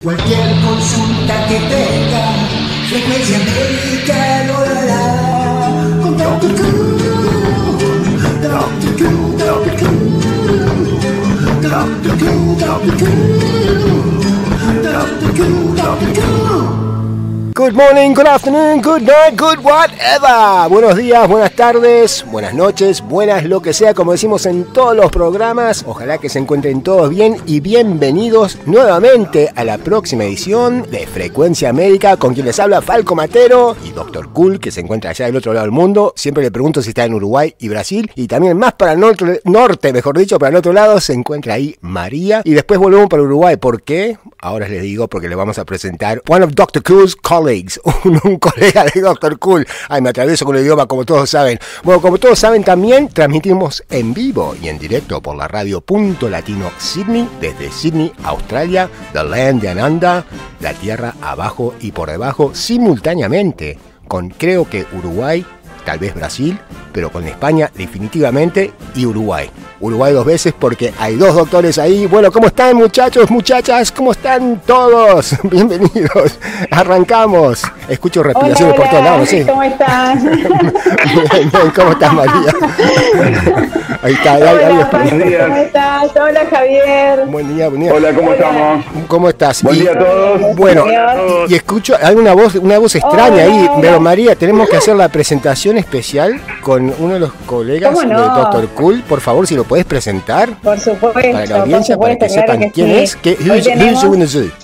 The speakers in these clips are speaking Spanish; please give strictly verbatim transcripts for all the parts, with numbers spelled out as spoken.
Cualquier consulta que tenga, Frecuencia Médica lo dará. Con doctor Cool, doctor Cool, doctor Cool, doctor Cool, doctor Cool, doctor Cool, doctor Cool. Good morning, good afternoon, good night, good whatever. Buenos días, buenas tardes, buenas noches, buenas lo que sea, como decimos en todos los programas. Ojalá que se encuentren todos bien y bienvenidos nuevamente a la próxima edición de Frecuencia Médica, con quien les habla Falco Matero y doctor Cool, que se encuentra allá del otro lado del mundo. Siempre le pregunto si está en Uruguay y Brasil, y también más para el norte, norte, mejor dicho, para el otro lado se encuentra ahí María. Y después volvemos para Uruguay. ¿Por qué? Ahora les digo, porque le vamos a presentar one of doctor Cool's colleagues, un, un colega de doctor Cool. Ay, me atravieso con el idioma, como todos saben. Bueno, como todos saben, también transmitimos en vivo y en directo por la radio Punto Latino Sydney, desde Sydney, Australia, The Land de Ananda, la tierra abajo y por debajo, simultáneamente con, creo que Uruguay, tal vez Brasil, pero con España definitivamente, y Uruguay. Uruguay dos veces porque hay dos doctores ahí. Bueno, ¿cómo están, muchachos, muchachas? ¿Cómo están todos? Bienvenidos. Arrancamos. Escucho respiraciones hola, por todos lados, ¿sí? ¿Cómo estás? Bien, bien. ¿Cómo estás, María? Ahí está. Ahí, Hola, ahí, Pablo, ¿cómo estás? Hola, Javier. Buen día, buen día. Hola, ¿cómo Hola. estamos? ¿Cómo estás? Buen Y- día a todos. Bueno, Adiós. y escucho alguna voz, una voz extraña Hola, ahí, hola. pero María, tenemos que hacer la presentación especial con uno de los colegas ¿Cómo de no? doctor Cool. Por favor, si lo podés presentar Por supuesto, para la audiencia, por para que supuesto, sepan claro que quién sí. es. Que, Hoy who's, tenemos- who's the zoo?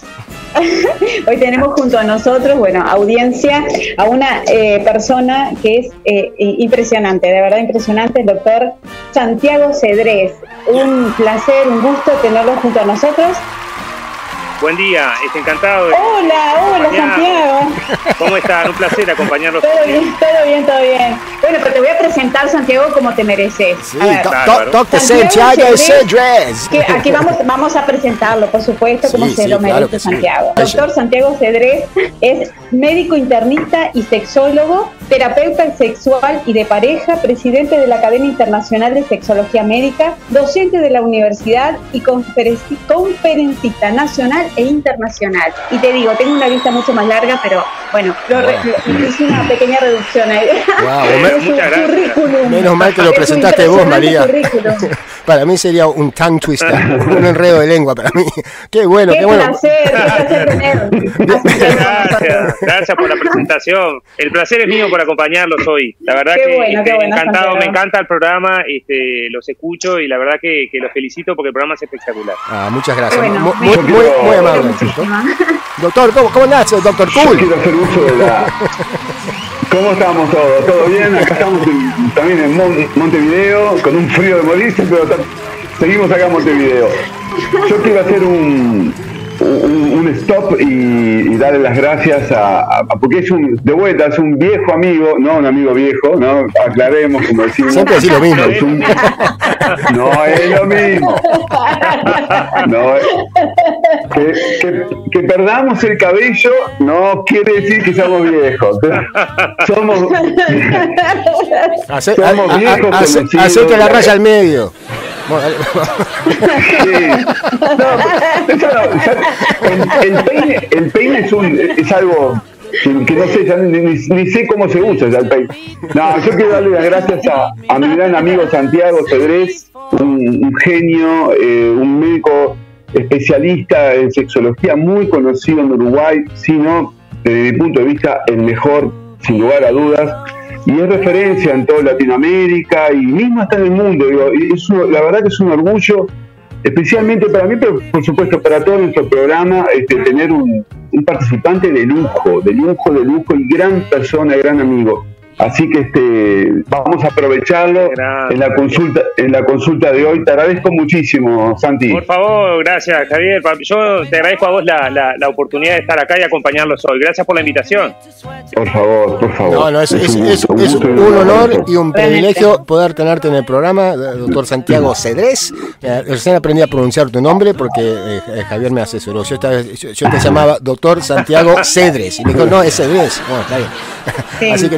Hoy tenemos junto a nosotros, bueno, audiencia, a una eh, persona que es eh, impresionante, de verdad impresionante, el doctor Santiago Cedrés. Un placer, un gusto tenerlo junto a nosotros. Buen día, estoy encantado. De... Hola, hola Acompañado. Santiago. ¿Cómo están? Un placer acompañarlos. Todo bien, todo bien, todo bien. Bueno, pero te voy a presentar, Santiago, como te mereces. Sí, A ver, do- Bárbaro. do- doctor Santiago Santiago Cedrés. Cedrés. que aquí vamos, vamos a presentarlo, por supuesto, como Sí, se sí, lo claro merece que sí. Santiago. Vaya. Doctor Santiago Cedrés es médico internista y sexólogo, terapeuta sexual y de pareja, presidente de la Academia Internacional de Sexología Médica, docente de la universidad y conferenci- conferencista nacional e internacional. Y te digo, tengo una lista mucho más larga, pero bueno, lo, re- lo- hice una pequeña reducción ahí. Wow, Es me- su muchas gracias. currículum. Menos mal que lo Es un presentaste vos, María. impresionante currículum. Para mí sería un tongue twister, un enredo de lengua para mí. Qué bueno, qué, Qué bueno. placer, qué placer tener. a Santiago con Gracias, nosotros. gracias por la presentación. El placer es mío por acompañarlos hoy. La verdad Qué que bueno, qué este, bueno, encantado, Santiago. me encanta el programa, este, los escucho y la verdad que, que los felicito porque el programa es espectacular. Ah, muchas gracias. Bueno, muy, me- muy, muy, muy amable. Muchísima. Doctor, ¿cómo, cómo andás, doctor Yo Cool? quiero hacer uso de la... ¿Cómo estamos todos? ¿Todo bien? Acá estamos en- también en Mon- Montevideo, con un frío de morirse, pero ta- seguimos acá en Montevideo. Yo quiero hacer un, un, un stop y, y darle las gracias a, a- a- porque es un, de vuelta, es un viejo amigo, no un amigo viejo, ¿no? Aclaremos, como decimos. Siempre decís lo mismo. Es un- no es lo mismo. No, es- que, que, que perdamos el cabello no quiere decir que somos viejos. Somos, Hace, Somos a- a- viejos a- hace- conocidos. hacete la raya al medio. Bueno, dale. sí. No, eso no, ya- el, el peine, el peine es, un, es algo que, que no sé, ya ni, ni- ni sé cómo se usa ya el peine. No, yo quiero darle las gracias a, a mi gran amigo Santiago Cedrés, un, un genio, eh, un médico especialista en sexología muy conocido en Uruguay, sino desde mi punto de vista el mejor, sin lugar a dudas, y es referencia en toda Latinoamérica y mismo hasta en el mundo. Digo, y es un- la verdad que es un orgullo, especialmente para mí, pero por supuesto para todo nuestro programa, este, tener un, un participante de lujo, de lujo, de lujo y gran persona, gran amigo. Así que este, vamos a aprovecharlo Gracias. en la consulta, en la consulta de hoy. Te agradezco muchísimo, Santi. Por favor, gracias Javier. Yo te agradezco a vos la, la, la oportunidad de estar acá y acompañarlos hoy. Gracias por la invitación. Por favor, por favor. No, no, es, es, un es- gusto, es gusto un y honor gusto. y un privilegio poder tenerte en el programa, doctor Santiago Cedrés. Eh, recién aprendí a pronunciar tu nombre porque eh, Javier me asesoró. Yo, estaba- yo, yo te llamaba doctor Santiago Cedrés y me dijo, no, es Cedrés. Bueno, está bien. Sí. Así que no, pero la verdad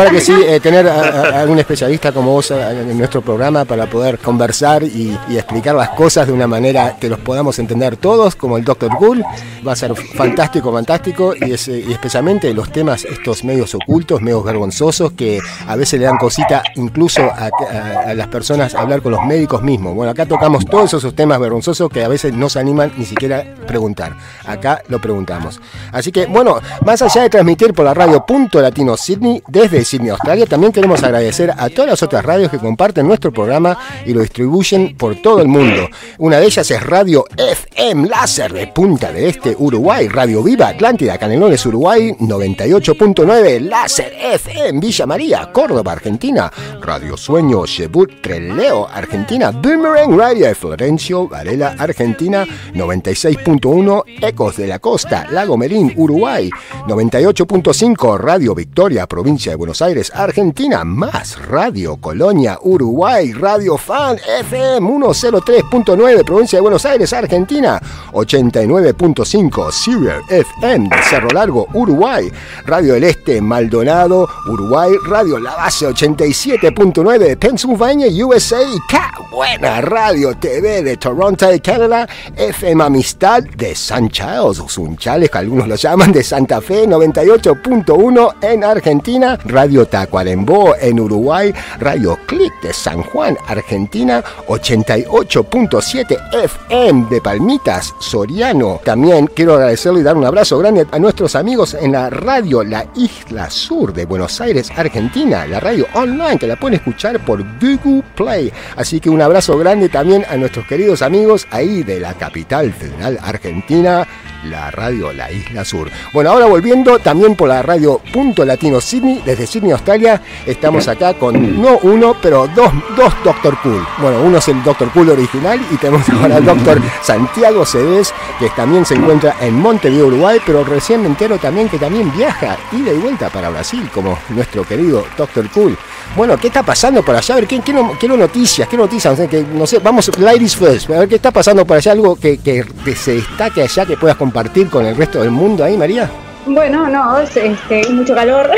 verdad que sí, eh, tener a, a un especialista como vos en nuestro programa para poder conversar y, y explicar las cosas de una manera que los podamos entender todos, como el doctor Cool, va a ser fantástico, fantástico, y, es, y especialmente los temas estos medios ocultos, medios vergonzosos, que a veces le dan cosita incluso a, a, a las personas a hablar con los médicos mismos. Bueno, acá tocamos todos esos temas vergonzosos que a veces no se animan ni siquiera a preguntar. Acá lo preguntamos. Así que, bueno, más allá de transmitir por la radio Punto Latino Sydney, desde Sydney, Australia, también queremos agradecer a todas las otras radios que comparten nuestro programa y lo distribuyen por todo el mundo. Una de ellas es Radio F M Láser de Punta del Este, Uruguay, Radio Viva Atlántida, Canelones, Uruguay, noventa y ocho punto nueve, Láser F M Villa María, Córdoba, Argentina, Radio Sueño, Chebut, Trelew, Argentina, Boomerang Radio de Florencio, Varela, Argentina, noventa y seis punto uno, Ecos de la Costa, Lago Merín, Uruguay, noventa y ocho punto cinco, Radio Victoria, provincia de Buenos Aires, Argentina, Más Radio Colonia, Uruguay, Radio Fan F M ciento tres punto nueve, provincia de Buenos Aires, Argentina, ochenta y nueve punto cinco, Serial F M de Cerro Largo, Uruguay, Radio del Este, Maldonado, Uruguay, Radio La Base ochenta y siete punto nueve de Pennsylvania, U S A, Ca Buena Radio T V de Toronto, Canadá, F M Amistad de San Charles, o Sunchales, que algunos lo llaman, de Santa Fe, noventa y ocho punto uno en Argentina, Radio Tacuarembó en Uruguay, Radio Click de San Juan, Argentina, ochenta y ocho punto siete F M de Palmitas, Soriano. También quiero agradecerle y dar un abrazo grande a nuestros amigos en la radio La Isla Sur de Buenos Aires, Argentina, la radio online que la pueden escuchar por Google Play. Así que un abrazo grande también a nuestros queridos amigos ahí de la capital federal argentina, la radio La Isla Sur. Bueno, ahora volviendo también por la radio Punto Latino Sydney, desde Sydney, Australia, estamos acá con no uno, pero dos, dos doctor Cool. Bueno, uno es el doctor Cool original y tenemos ahora al doctor Santiago Cedés, que también se encuentra en Montevideo, Uruguay, pero recién me entero también que también viaja ida y vuelta para Brasil, como nuestro querido doctor Cool. Bueno, ¿qué está pasando por allá? A ver, ¿qué, qué no, quiero noticias, qué noticias, o sea, que, no sé, vamos, ladies first, a ver qué está pasando por allá, algo que, que, que se destaque allá, que puedas compartir con el resto del mundo ahí, María. Bueno, no, es, este, mucho calor.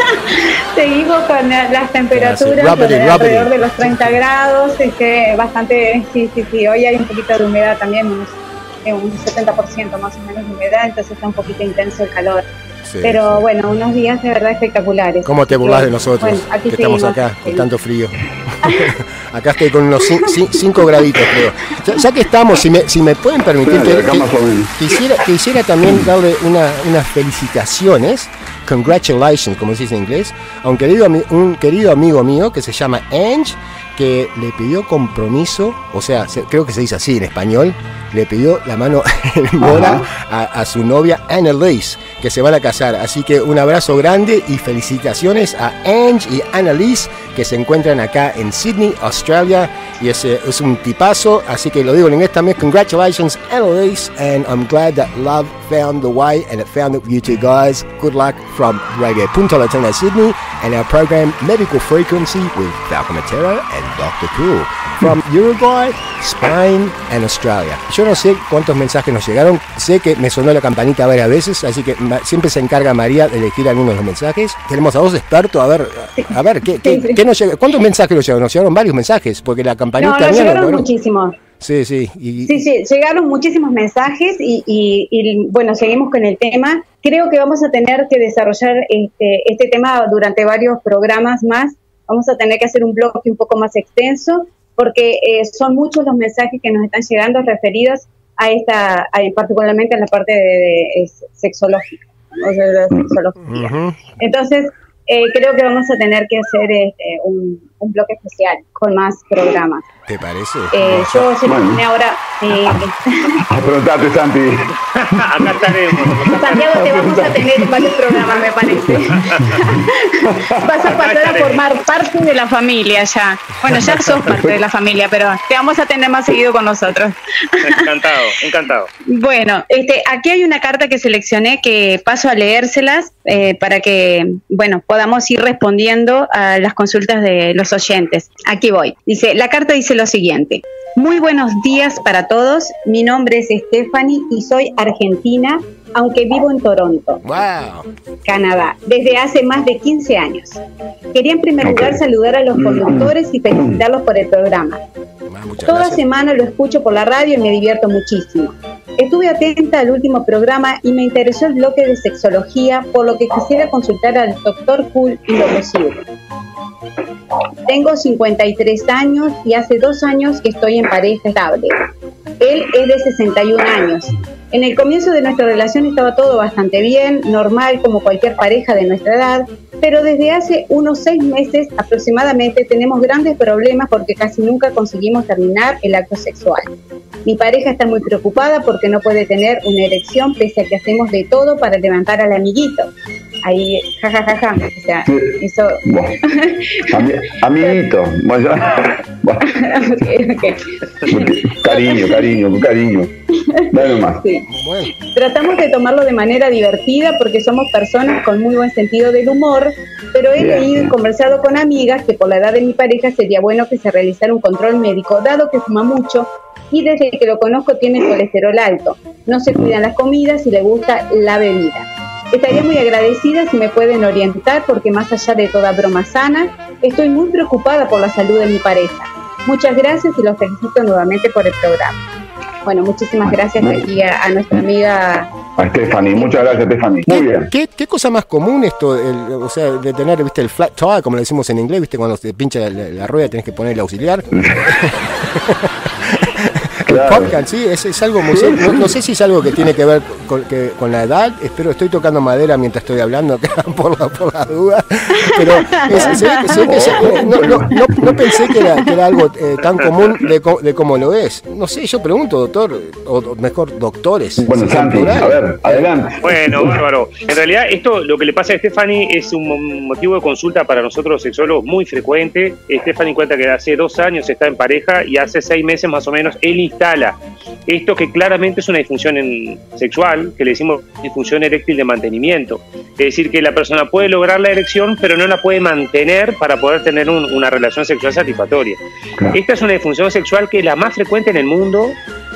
Seguimos con las temperaturas yeah, sí. rapidly, alrededor rapidly. de los treinta grados, este, bastante, sí, sí, sí, hoy hay un poquito de humedad también, unos, eh, un setenta por ciento más o menos de humedad, entonces está un poquito intenso el calor. Sí, pero sí. Bueno, unos días de verdad espectaculares. ¿Cómo te burlas de nosotros? Bueno, aquí que seguimos, estamos acá sí. Con tanto frío. Acá estoy con unos cinco graditos, creo. Ya, ya que estamos, si me, si me pueden permitir, que, que, quisiera, quisiera también darle una, unas felicitaciones, congratulations, como se dice en inglés, a un querido, un querido amigo mío que se llama Ange, que le pidió compromiso, o sea, se, creo que se dice así en español, le pidió la mano en bola a, a su novia Annalise, que se van a casar. Así que un abrazo grande y felicitaciones a Ange y Annalise, que se encuentran acá en Sydney, Australia, y es, es un tipazo, así que lo digo en inglés también. Congratulations, Annalise, and I'm glad that love found the way and it found you two guys. Good luck from Radio Punto Latino Sydney and our program Medical Frequency with Falcon Matera and doctor Cool from Uruguay, Spain and Australia. Yo no sé cuántos mensajes nos llegaron, sé que me sonó la campanita varias veces, así que siempre se encarga María de elegir algunos de los mensajes. Tenemos a dos expertos, a ver, a ver, ¿qué, qué, qué nos llega? ¿Cuántos mensajes nos llegaron? Nos llegaron varios mensajes, porque la campanita... No, nos llegaron muchísimos. Sí, sí. Y... Sí, sí, llegaron muchísimos mensajes y, y, y bueno, seguimos con el tema. Creo que vamos a tener que desarrollar este, este tema durante varios programas más. Vamos a tener que hacer un bloque un poco más extenso, porque eh, son muchos los mensajes que nos están llegando referidos a esta, a, particularmente en la parte de, de, de sexológica, o sea, de sexología. Uh-huh. Entonces, eh, creo que vamos a tener que hacer este, un, un bloque especial con más programas. ¿Te parece? Eh, yo seleccioné ahora... Eh, Aprontate, Santi. Acá estaremos. Santiago, te vamos a tener varios programas, me parece. Vas a pasar a formar parte de la familia ya. Bueno, ya sos parte de la familia, pero te vamos a tener más seguido con nosotros. Encantado, encantado. Bueno, este, aquí hay una carta que seleccioné que paso a leérselas eh, para que, bueno, podamos ir respondiendo a las consultas de los los oyentes. Aquí voy. Dice, la carta dice lo siguiente. Muy buenos días para todos. Mi nombre es Stephanie y soy argentina, aunque vivo en Toronto, Wow. Canadá, desde hace más de quince años. Quería en primer lugar saludar a los conductores y felicitarlos por el programa. Ah, muchas Toda gracias. semana lo escucho por la radio y me divierto muchísimo. Estuve atenta al último programa y me interesó el bloque de sexología, por lo que quisiera consultar al doctor Cool y lo posible. Tengo cincuenta y tres años y hace dos años que estoy en pareja estable. Él es de sesenta y un años. En el comienzo de nuestra relación estaba todo bastante bien, normal como cualquier pareja de nuestra edad, pero desde hace unos seis meses aproximadamente tenemos grandes problemas porque casi nunca conseguimos terminar el acto sexual. Mi pareja está muy preocupada porque no puede tener una erección pese a que hacemos de todo para levantar al amiguito. Ahí, jajajaja, ja, ja, ja. O sea, eso... Bueno, ami- amiguito, vaya. Bueno. Okay, okay. Cariño, cariño, cariño. Dale nomás. Sí. Bueno, Tratamos de tomarlo de manera divertida porque somos personas con muy buen sentido del humor, pero he Bien, leído y bien. conversado con amigas que por la edad de mi pareja sería bueno que se realizara un control médico, dado que fuma mucho y desde que lo conozco tiene el colesterol alto, no se cuidan las comidas y le gusta la bebida. Estaría muy agradecida si me pueden orientar porque más allá de toda broma sana, estoy muy preocupada por la salud de mi pareja. Muchas gracias y los felicito nuevamente por el programa. Bueno, muchísimas gracias aquí a, a nuestra amiga. A Stephanie, muchas gracias, Stephanie. Muy ¿Qué, bien. qué, qué cosa más común esto, el, o sea, de tener, viste, el flat tire, como le decimos en inglés, viste, cuando te pincha la, la rueda tenés que poner el auxiliar. El Claro. popcan, sí, es, es algo muy serio. No, no sé si es algo que tiene que ver con, que, con la edad, espero, estoy tocando madera mientras estoy hablando acá por la, por la duda, pero es- se ve que, se ve que se- no, no, no, no pensé que era, que era algo eh, tan común de, co- de como lo es. No sé, yo pregunto, doctor, o mejor doctores. Bueno, si son Santi, a plurales. ver, adelante. Bueno, bárbaro. En realidad, esto, lo que le pasa a Stephanie es un motivo de consulta para nosotros los sexólogos muy frecuente. Stephanie cuenta que hace dos años está en pareja y hace seis meses más o menos él instala esto que claramente es una disfunción en- sexual, que le decimos disfunción eréctil de mantenimiento. Es decir, que la persona puede lograr la erección, pero no la puede mantener para poder tener un- una relación sexual satisfactoria. Claro. Esta es una disfunción sexual que es la más frecuente en el mundo,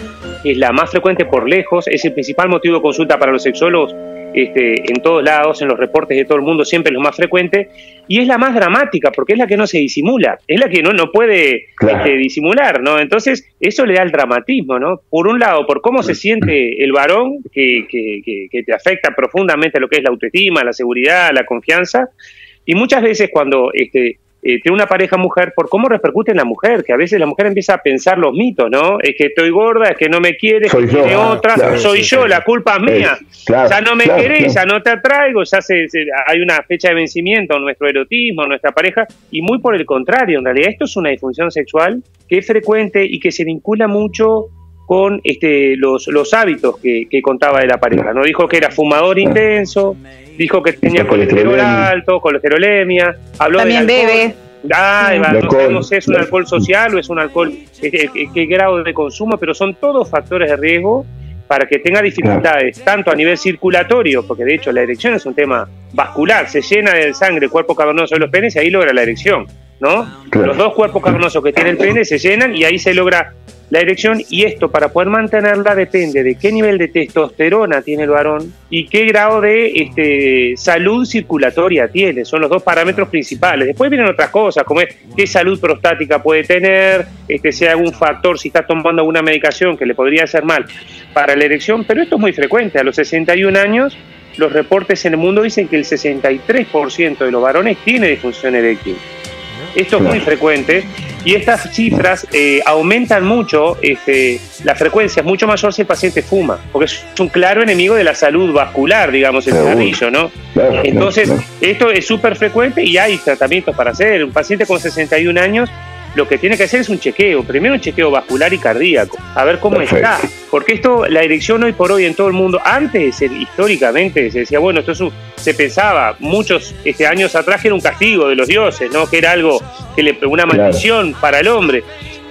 es la más frecuente por lejos, es el principal motivo de consulta para los sexólogos este, en todos lados, en los reportes de todo el mundo, siempre es lo más frecuente, y es la más dramática, porque es la que no se disimula, es la que no, no puede Claro. este, disimular, ¿no? Entonces, eso le da el dramatismo, ¿no? Por un lado, por cómo se siente el varón, que, que, que, que te afecta profundamente lo que es la autoestima, la seguridad, la confianza, y muchas veces cuando este, eh, tiene una pareja mujer, por cómo repercute en la mujer, que a veces la mujer empieza a pensar los mitos, ¿no? Es que estoy gorda, es que no me quiere, es Soy que yo, tiene otra, claro, soy sí, yo, sí. la culpa es mía. Es- claro, ya no me claro, querés, claro. ya no te atraigo, ya se, se- hay una fecha de vencimiento en nuestro erotismo, en nuestra pareja, y muy por el contrario, en realidad esto es una disfunción sexual que es frecuente y que se vincula mucho con este, los, los hábitos que, que contaba de la pareja, ¿no? Dijo que era fumador intenso, dijo que tenía La colesterol colesterolemia. alto, colesterolemia, habló También del alcohol. bebe. Ay, va, El no alcohol. sabemos si es un alcohol social o es un alcohol, eh, eh, eh, qué grado de consumo, pero son todos factores de riesgo para que tenga dificultades, tanto a nivel circulatorio, porque de hecho la erección es un tema vascular, se llena de sangre el cuerpo cavernoso de los penes y ahí logra la erección, ¿no? Claro. Los dos cuerpos cavernosos que tiene el pene se llenan y ahí se logra la erección, y esto para poder mantenerla depende de qué nivel de testosterona tiene el varón y qué grado de este, salud circulatoria tiene. Son los dos parámetros principales. Después vienen otras cosas, como es qué salud prostática puede tener, este, si hay algún factor, si está tomando alguna medicación que le podría hacer mal para la erección, pero esto es muy frecuente. A los sesenta y un años, los reportes en el mundo dicen que el sesenta y tres por ciento de los varones tiene disfunción eréctil. Esto es muy frecuente y estas cifras eh, aumentan mucho, este, la frecuencia es mucho mayor si el paciente fuma, porque es un claro enemigo de la salud vascular, digamos, el Seguro. cigarrillo, ¿no? Claro, Entonces, claro, esto es súper frecuente y hay tratamientos para hacer. Un paciente con sesenta y un años lo que tiene que hacer es un chequeo, primero un chequeo vascular y cardíaco, a ver cómo Perfecto. está, porque esto, la erección hoy por hoy en todo el mundo, antes eh, históricamente se decía, bueno, esto es un, se pensaba muchos este, años atrás que era un castigo de los dioses, ¿no? Que era algo, que le, una Claro. maldición para el hombre.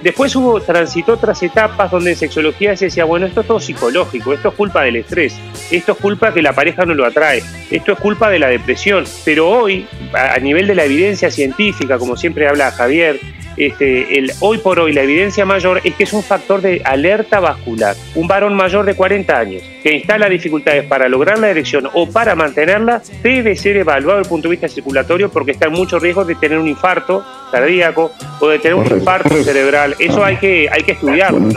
Después hubo, transitó otras etapas donde en sexología se decía, bueno, esto es todo psicológico, esto es culpa del estrés, esto es culpa que la pareja no lo atrae, esto es culpa de la depresión. Pero hoy, a nivel de la evidencia científica, como siempre habla Javier, Este, el, hoy por hoy la evidencia mayor es que es un factor de alerta vascular. Un varón mayor de cuarenta años que instala dificultades para lograr la erección o para mantenerla debe ser evaluado desde el punto de vista circulatorio porque está en mucho riesgo de tener un infarto cardíaco o de tener un infarto cerebral. Eso hay que, hay que estudiarlo, ¿no?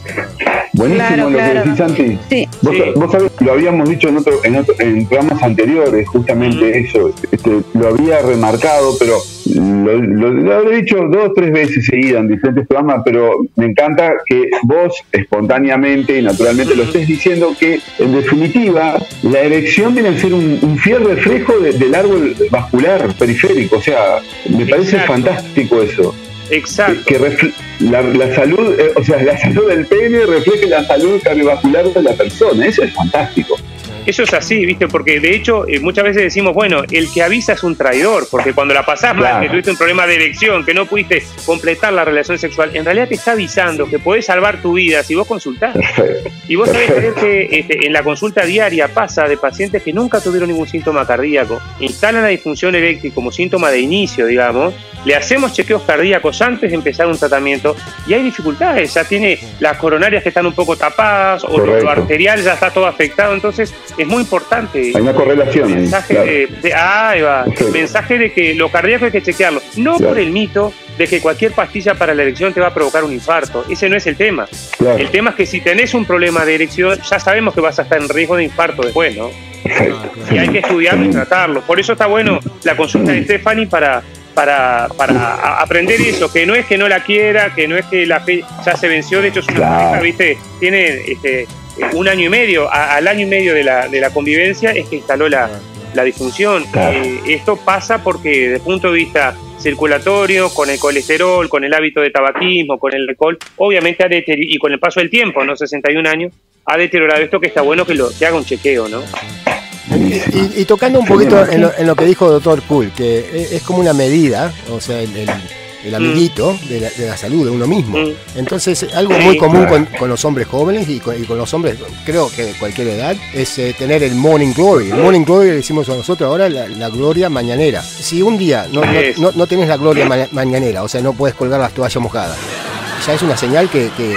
Buenísimo Claro, lo claro. que decís, Santi. Sí. Vos, Sí. vos sabés, lo habíamos dicho en, otro, en, otro, en programas anteriores, justamente Mm. eso. Este, lo había remarcado, pero lo, lo, lo he dicho dos o tres veces seguidas en diferentes programas, pero me encanta que vos espontáneamente y naturalmente lo estés diciendo que, en definitiva, la erección viene a ser un, un fiel reflejo de, del árbol vascular periférico. O sea, me parece Exacto. fantástico eso. Exacto. Que, que refle- la, la salud, eh, o sea, la salud del pene refleje la salud cardiovascular de la persona. Eso es fantástico. Eso es así, ¿viste? Porque de hecho eh, muchas veces decimos, bueno, el que avisa es un traidor, porque cuando la pasás mal, Claro. que tuviste un problema de erección, que no pudiste completar la relación sexual, en realidad te está avisando que podés salvar tu vida si vos consultás. Perfecto. Y vos sabés creer Perfecto. que este, en la consulta diaria pasa de pacientes que nunca tuvieron ningún síntoma cardíaco, instalan la disfunción eréctil como síntoma de inicio, digamos, le hacemos chequeos cardíacos antes de empezar un tratamiento y hay dificultades, ya tiene las coronarias que están un poco tapadas o lo, Correcto. lo arterial ya está todo afectado, entonces es muy importante. Hay una correlación ahí. Mensaje Claro. de, de- ah, ahí va. Perfecto. Mensaje de que lo cardíaco hay que chequearlo, no Claro. por el mito de que cualquier pastilla para la erección te va a provocar un infarto, ese no es el tema. Claro. El tema es que si tenés un problema de erección, ya sabemos que vas a estar en riesgo de infarto después, ¿no? Perfecto. Y hay que estudiarlo y tratarlo. Por eso está bueno la consulta de Stephanie para, para, para a- aprender eso, que no es que no la quiera, que no es que la fe ya se venció, de hecho es una Claro. pareja, ¿viste? Tiene este, un año y medio, a- al año y medio de la, de la convivencia es que instaló la, la disfunción. Claro. Eh, esto pasa porque desde el punto de vista circulatorio, con el colesterol, con el hábito de tabaquismo, con el alcohol, obviamente ha deteriorado, y con el paso del tiempo, ¿no? sesenta y un años, ha deteriorado esto, que está bueno que, lo, que haga un chequeo, ¿no? Y, y tocando un poquito en lo, en lo que dijo doctor Kuhl, que es, es como una medida, o sea, el, el- el amiguito de, la, de la salud de uno mismo. Mm. Entonces, algo Sí, muy común claro. con, con los hombres jóvenes y con, y con los hombres, creo que de cualquier edad, es eh, tener el morning glory. El morning glory le decimos a nosotros ahora la, la gloria mañanera. Si un día no, no, Es. no, no tenés la gloria ma- mañanera, o sea, no puedes colgar las toallas mojadas, ya es una señal que... que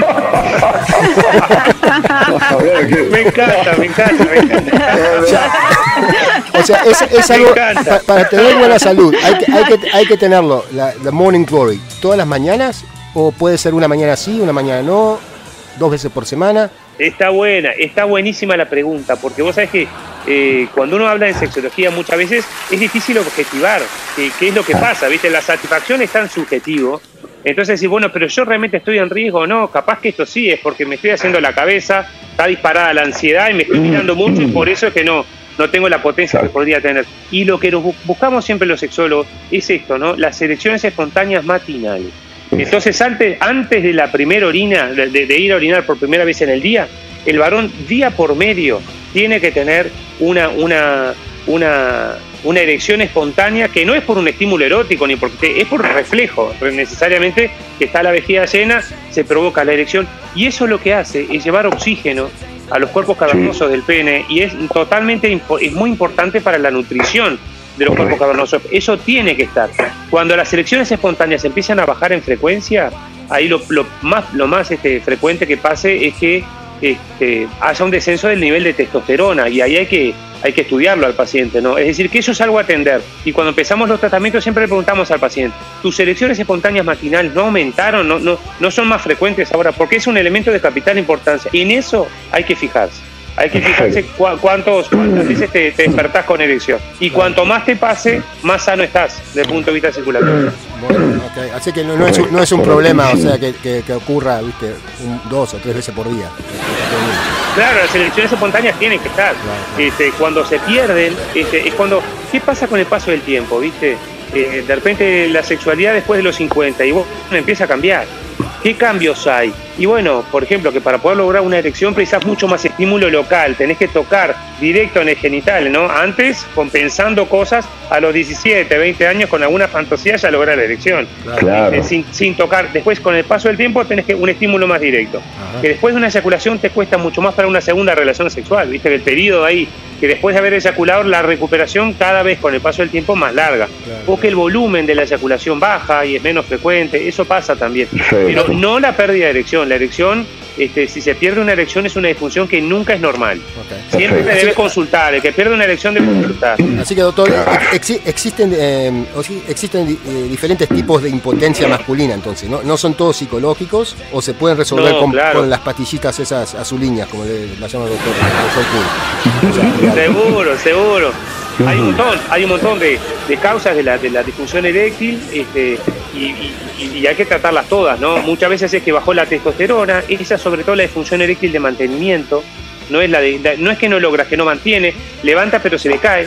Me encanta, me encanta, me encanta. o sea, es, es Me algo encanta. pa- para tener buena salud. Hay que, hay que, hay que tenerlo, la, la morning glory, todas las mañanas, o puede ser una mañana sí, una mañana no, dos veces por semana. Está buena, está buenísima la pregunta, porque vos sabés que eh, cuando uno habla de sexología muchas veces es difícil objetivar qué, qué es lo que pasa, ¿viste? La satisfacción es tan subjetivo. Entonces decís, bueno, pero yo realmente estoy en riesgo o no, capaz que esto sí es porque me estoy haciendo la cabeza, está disparada la ansiedad y me estoy mirando mucho y por eso es que no, no tengo la potencia que podría tener. Y lo que nos bu- buscamos siempre los sexólogos es esto, ¿no? Las erecciones espontáneas matinales. Entonces, antes, antes de la primera orina, de, de- de ir a orinar por primera vez en el día, el varón día por medio tiene que tener una, una, una, una erección espontánea que no es por un estímulo erótico ni porque es por reflejo. Necesariamente que está la vejiga llena, se provoca la erección y eso lo que hace es llevar oxígeno a los cuerpos cavernosos del pene y es totalmente impo- es muy importante para la nutrición de los cuerpos cavernosos. Eso tiene que estar. Cuando las erecciones espontáneas empiezan a bajar en frecuencia, ahí lo, lo más, lo más este, frecuente que pase es que este, haya un descenso del nivel de testosterona y ahí hay que, hay que estudiarlo al paciente, ¿no? Es decir, que eso es algo a atender. Y cuando empezamos los tratamientos siempre le preguntamos al paciente, ¿tus erecciones espontáneas matinales no aumentaron, no, no, no son más frecuentes ahora? Porque es un elemento de capital importancia. Y en eso hay que fijarse. Hay que fijarse cu- cuántos, cuántas veces te, te despertás con erección. Y cuanto más te pase, más sano estás desde el punto de vista circulatorio. Bueno, ok. Así que no, no es, un- no es un problema, o sea, que, que- que ocurra, viste, un- dos o tres veces por día. Claro, las elecciones espontáneas tienen que estar. Este, cuando se pierden, este, es cuando... ¿Qué pasa con el paso del tiempo, viste? Eh, de repente la sexualidad después de los cincuenta y vos empieza a cambiar. ¿Qué cambios hay? Y bueno, por ejemplo, que para poder lograr una erección precisas mucho más estímulo local, tenés que tocar directo en el genital, ¿no? Antes, compensando cosas, a los diecisiete, veinte años, con alguna fantasía ya lograr la erección. Claro. Eh, sin, sin tocar. Después, con el paso del tiempo, tenés que un estímulo más directo. Ajá. Que después de una eyaculación te cuesta mucho más para una segunda relación sexual, ¿viste? Que el periodo ahí, que después de haber eyaculado, la recuperación cada vez con el paso del tiempo más larga. Claro. O que el volumen de la eyaculación baja y es menos frecuente, eso pasa también. Sí. Pero no la pérdida de erección. La erección, este, si se pierde una erección, es una disfunción que nunca es normal. Okay. Siempre te debes consultar. El que pierde una erección debe consultar. Así que, doctor, ex existen, eh, existen eh, diferentes tipos de impotencia masculina, entonces, ¿no? ¿No son todos psicológicos o se pueden resolver no, con, claro. con las pastillitas esas azuliñas, como le, la llama el doctor, el doctor Kuhn? Seguro, seguro. Hay un montón, hay un montón de, de causas de la, de la disfunción eréctil, este, y, y, y hay que tratarlas todas, ¿no? Muchas veces es que bajó la testosterona, esa sobre todo la disfunción eréctil de mantenimiento, no es, la de, la, no es que no logra, que no mantiene, levanta pero se le cae,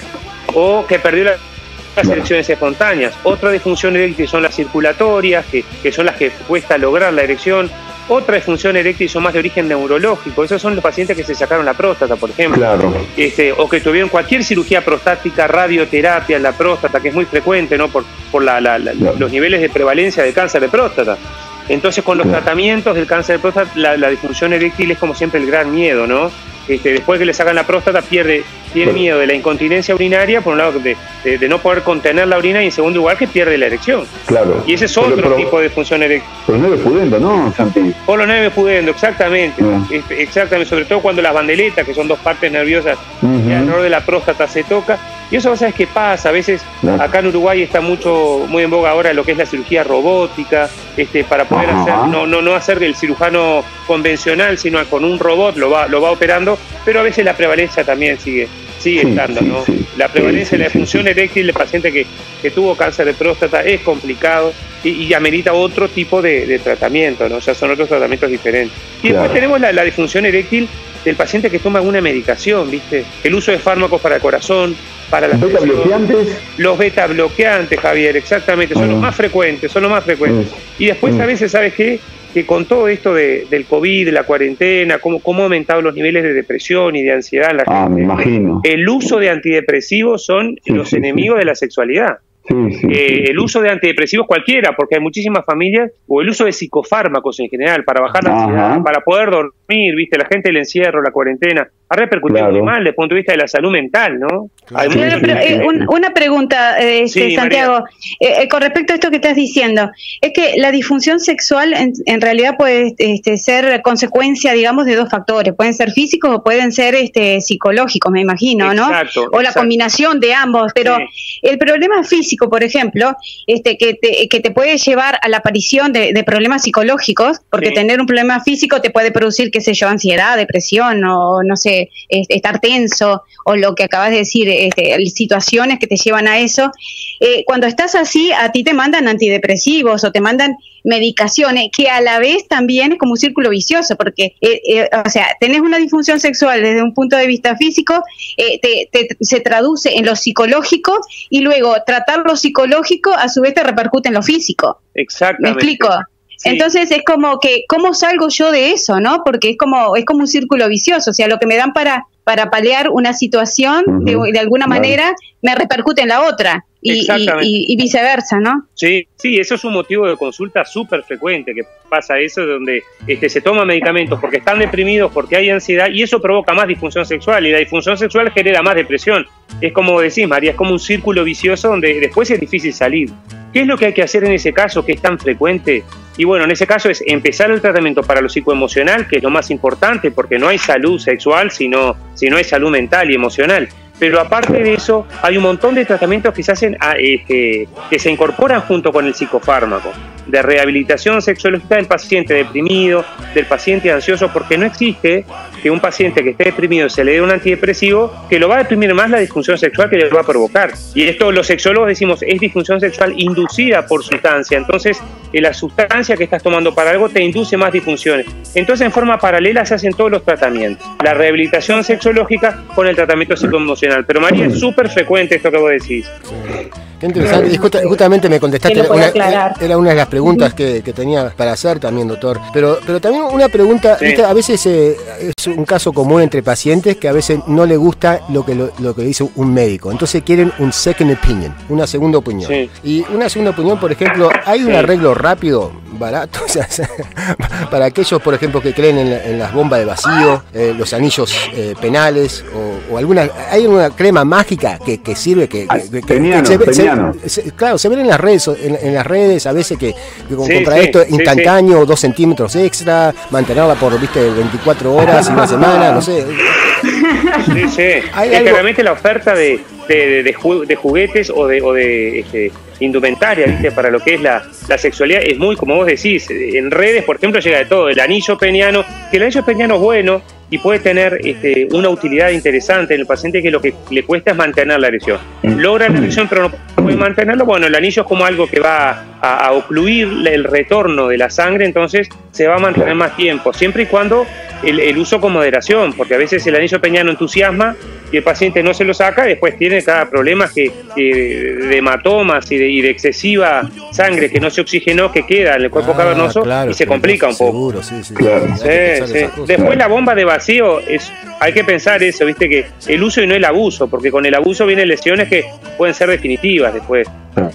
o que perdió la, las erecciones espontáneas. Otra disfunción eréctil son las circulatorias, que, que son las que cuesta lograr la erección. Otra disfunción eréctil son más de origen neurológico. Esos son los pacientes que se sacaron la próstata, por ejemplo. Claro. Este, o que tuvieron cualquier cirugía prostática, radioterapia en la próstata, que es muy frecuente, ¿no? Por, por la, la, la, claro. los niveles de prevalencia de cáncer de próstata. Entonces, con los claro. tratamientos del cáncer de próstata, la, la disfunción eréctil es como siempre el gran miedo, ¿no? Este, después que le sacan la próstata, pierde, tiene miedo de la incontinencia urinaria, por un lado de, de, de no poder contener la orina, y en segundo lugar que pierde la erección. Claro. Y ese es otro pero, tipo de disfunción eréctil. Por los nervios pudendo, ¿no, Santi? Por los nervios pudendo, exactamente. Uh. Este, exactamente, sobre todo cuando las bandeletas, que son dos partes nerviosas, uh-huh. y alrededor de la próstata se toca. Y eso, ¿sabes qué pasa? A veces, claro. acá en Uruguay está mucho, muy en boga ahora lo que es la cirugía robótica, este, para poder uh-huh. hacer, no, no, no hacer el cirujano convencional, sino con un robot lo va, lo va operando, pero a veces la prevalencia también sigue, sigue sí, estando, sí, ¿no? Sí. La prevalencia sí, de la disfunción sí, eréctil del paciente que, que tuvo cáncer de próstata es complicado y, y amerita otro tipo de, de tratamiento, ¿no? O sea, son otros tratamientos diferentes. Y claro. después tenemos la, la disfunción eréctil del paciente que toma alguna medicación, ¿viste? El uso de fármacos para el corazón, para las beta bloqueantes. Los beta bloqueantes, Javier, exactamente, son uh-huh. los más frecuentes, son los más frecuentes. Uh-huh. Y después uh-huh. a veces, ¿sabes qué? Que con todo esto de, del COVID, de la cuarentena, cómo, cómo han aumentado los niveles de depresión y de ansiedad en la gente. Ah, me imagino. El uso de antidepresivos son sí, los sí, enemigos sí. de la sexualidad. Sí, sí, eh, sí. El uso de antidepresivos cualquiera, porque hay muchísimas familias, o el uso de psicofármacos en general, para bajar la ansiedad, Ajá. para poder dormir, ¿viste? La gente, el encierro, la cuarentena, ha repercutido claro. muy mal desde el punto de vista de la salud mental, ¿no? Claro. Hay claro, pero, eh, un, una pregunta, eh, este, sí, Santiago, eh, con respecto a esto que estás diciendo, es que la disfunción sexual en, en realidad puede este, ser consecuencia, digamos, de dos factores, pueden ser físicos o pueden ser este, psicológicos, me imagino, ¿no? Exacto, o la exacto. combinación de ambos, pero sí. el problema físico, por ejemplo, este, que, te, que te puede llevar a la aparición de, de problemas psicológicos, porque sí. tener un problema físico te puede producir, qué sé yo, ansiedad, depresión, o no sé, este, estar tenso, o lo que acabas de decir, este, situaciones que te llevan a eso. Eh, cuando estás así, a ti te mandan antidepresivos o te mandan medicaciones, que a la vez también es como un círculo vicioso, porque, eh, eh, o sea, tenés una disfunción sexual desde un punto de vista físico, eh, te, te, se traduce en lo psicológico, y luego tratar lo psicológico a su vez te repercute en lo físico. Exactamente. ¿Me explico? Sí. Entonces es como que, ¿cómo salgo yo de eso, no? Porque es como, es como un círculo vicioso, o sea, lo que me dan para, para paliar una situación, uh-huh. de, de alguna claro. manera, me repercute en la otra. Y, y, y viceversa, ¿no? Sí, sí, eso es un motivo de consulta súper frecuente, que pasa eso, donde este, se toman medicamentos porque están deprimidos, porque hay ansiedad, y eso provoca más disfunción sexual, y la disfunción sexual genera más depresión. Es como decís, María, es como un círculo vicioso donde después es difícil salir. ¿Qué es lo que hay que hacer en ese caso, que es tan frecuente? Y bueno, en ese caso es empezar el tratamiento para lo psicoemocional, que es lo más importante, porque no hay salud sexual, sino, sino hay salud mental y emocional. Pero aparte de eso, hay un montón de tratamientos que se hacen, a, este, que se incorporan junto con el psicofármaco, de rehabilitación sexológica del paciente deprimido, del paciente ansioso, porque no existe que un paciente que esté deprimido se le dé un antidepresivo que lo va a deprimir más la disfunción sexual que le va a provocar. Y esto los sexólogos decimos, es disfunción sexual inducida por sustancia. Entonces, eh, la sustancia que estás tomando para algo te induce más disfunciones. Entonces, en forma paralela se hacen todos los tratamientos. La rehabilitación sexológica con el tratamiento psicoemocional. Pero María, es súper frecuente esto que vos decís. Qué interesante. Y justa, justamente me contestaste, Que lo pueda una, aclarar. era una de las preguntas que, que tenía para hacer también, doctor. Pero, pero también una pregunta, Sí. ¿viste? A veces eh, es un caso común entre pacientes que a veces no le gusta lo que, lo, lo que dice un médico. Entonces quieren un second opinion, una segunda opinión. Sí. Y una segunda opinión, por ejemplo, ¿hay un Sí. arreglo rápido, barato? O sea, para aquellos, por ejemplo, que creen en, la- en las bombas de vacío, eh, los anillos eh, penales, o, o alguna, ¿hay alguna crema mágica que, que sirve? Que, Ah, que- que- Peniano, se ve- se- Peniano. se- claro, se ven en las redes, en, en las redes a veces que, que con Sí, comprar sí, esto sí, instantáneo, dos centímetros extra, mantenerla por, viste, veinticuatro horas, una semana, no sé. Sí, sí. Hay Es algo- que realmente la oferta de, de, de, de ju- de juguetes o de, o de este, indumentaria, ¿viste? Para lo que es la, la sexualidad es muy, como vos decís, en redes, por ejemplo, llega de todo. El anillo peniano, que el anillo peniano es bueno y puede tener este, una utilidad interesante en el paciente, que lo que le cuesta es mantener la erección. Logra la erección, pero no puede mantenerlo. Bueno, el anillo es como algo que va a, a ocluir el retorno de la sangre, entonces se va a mantener más tiempo, siempre y cuando el, el uso con moderación, porque a veces el anillo peniano entusiasma y el paciente no se lo saca, y después tiene cada problema que, que de hematomas y de, y de excesiva sangre que no se oxigenó, que queda en el cuerpo Ah, cavernoso, claro, y se claro, complica un poco. Seguro, sí, sí. Claro. Hay que Sí, pensar sí. esas cosas. Después la bomba de vacío, es, hay que pensar eso, viste, que el uso y no el abuso, porque con el abuso vienen lesiones que pueden ser definitivas después.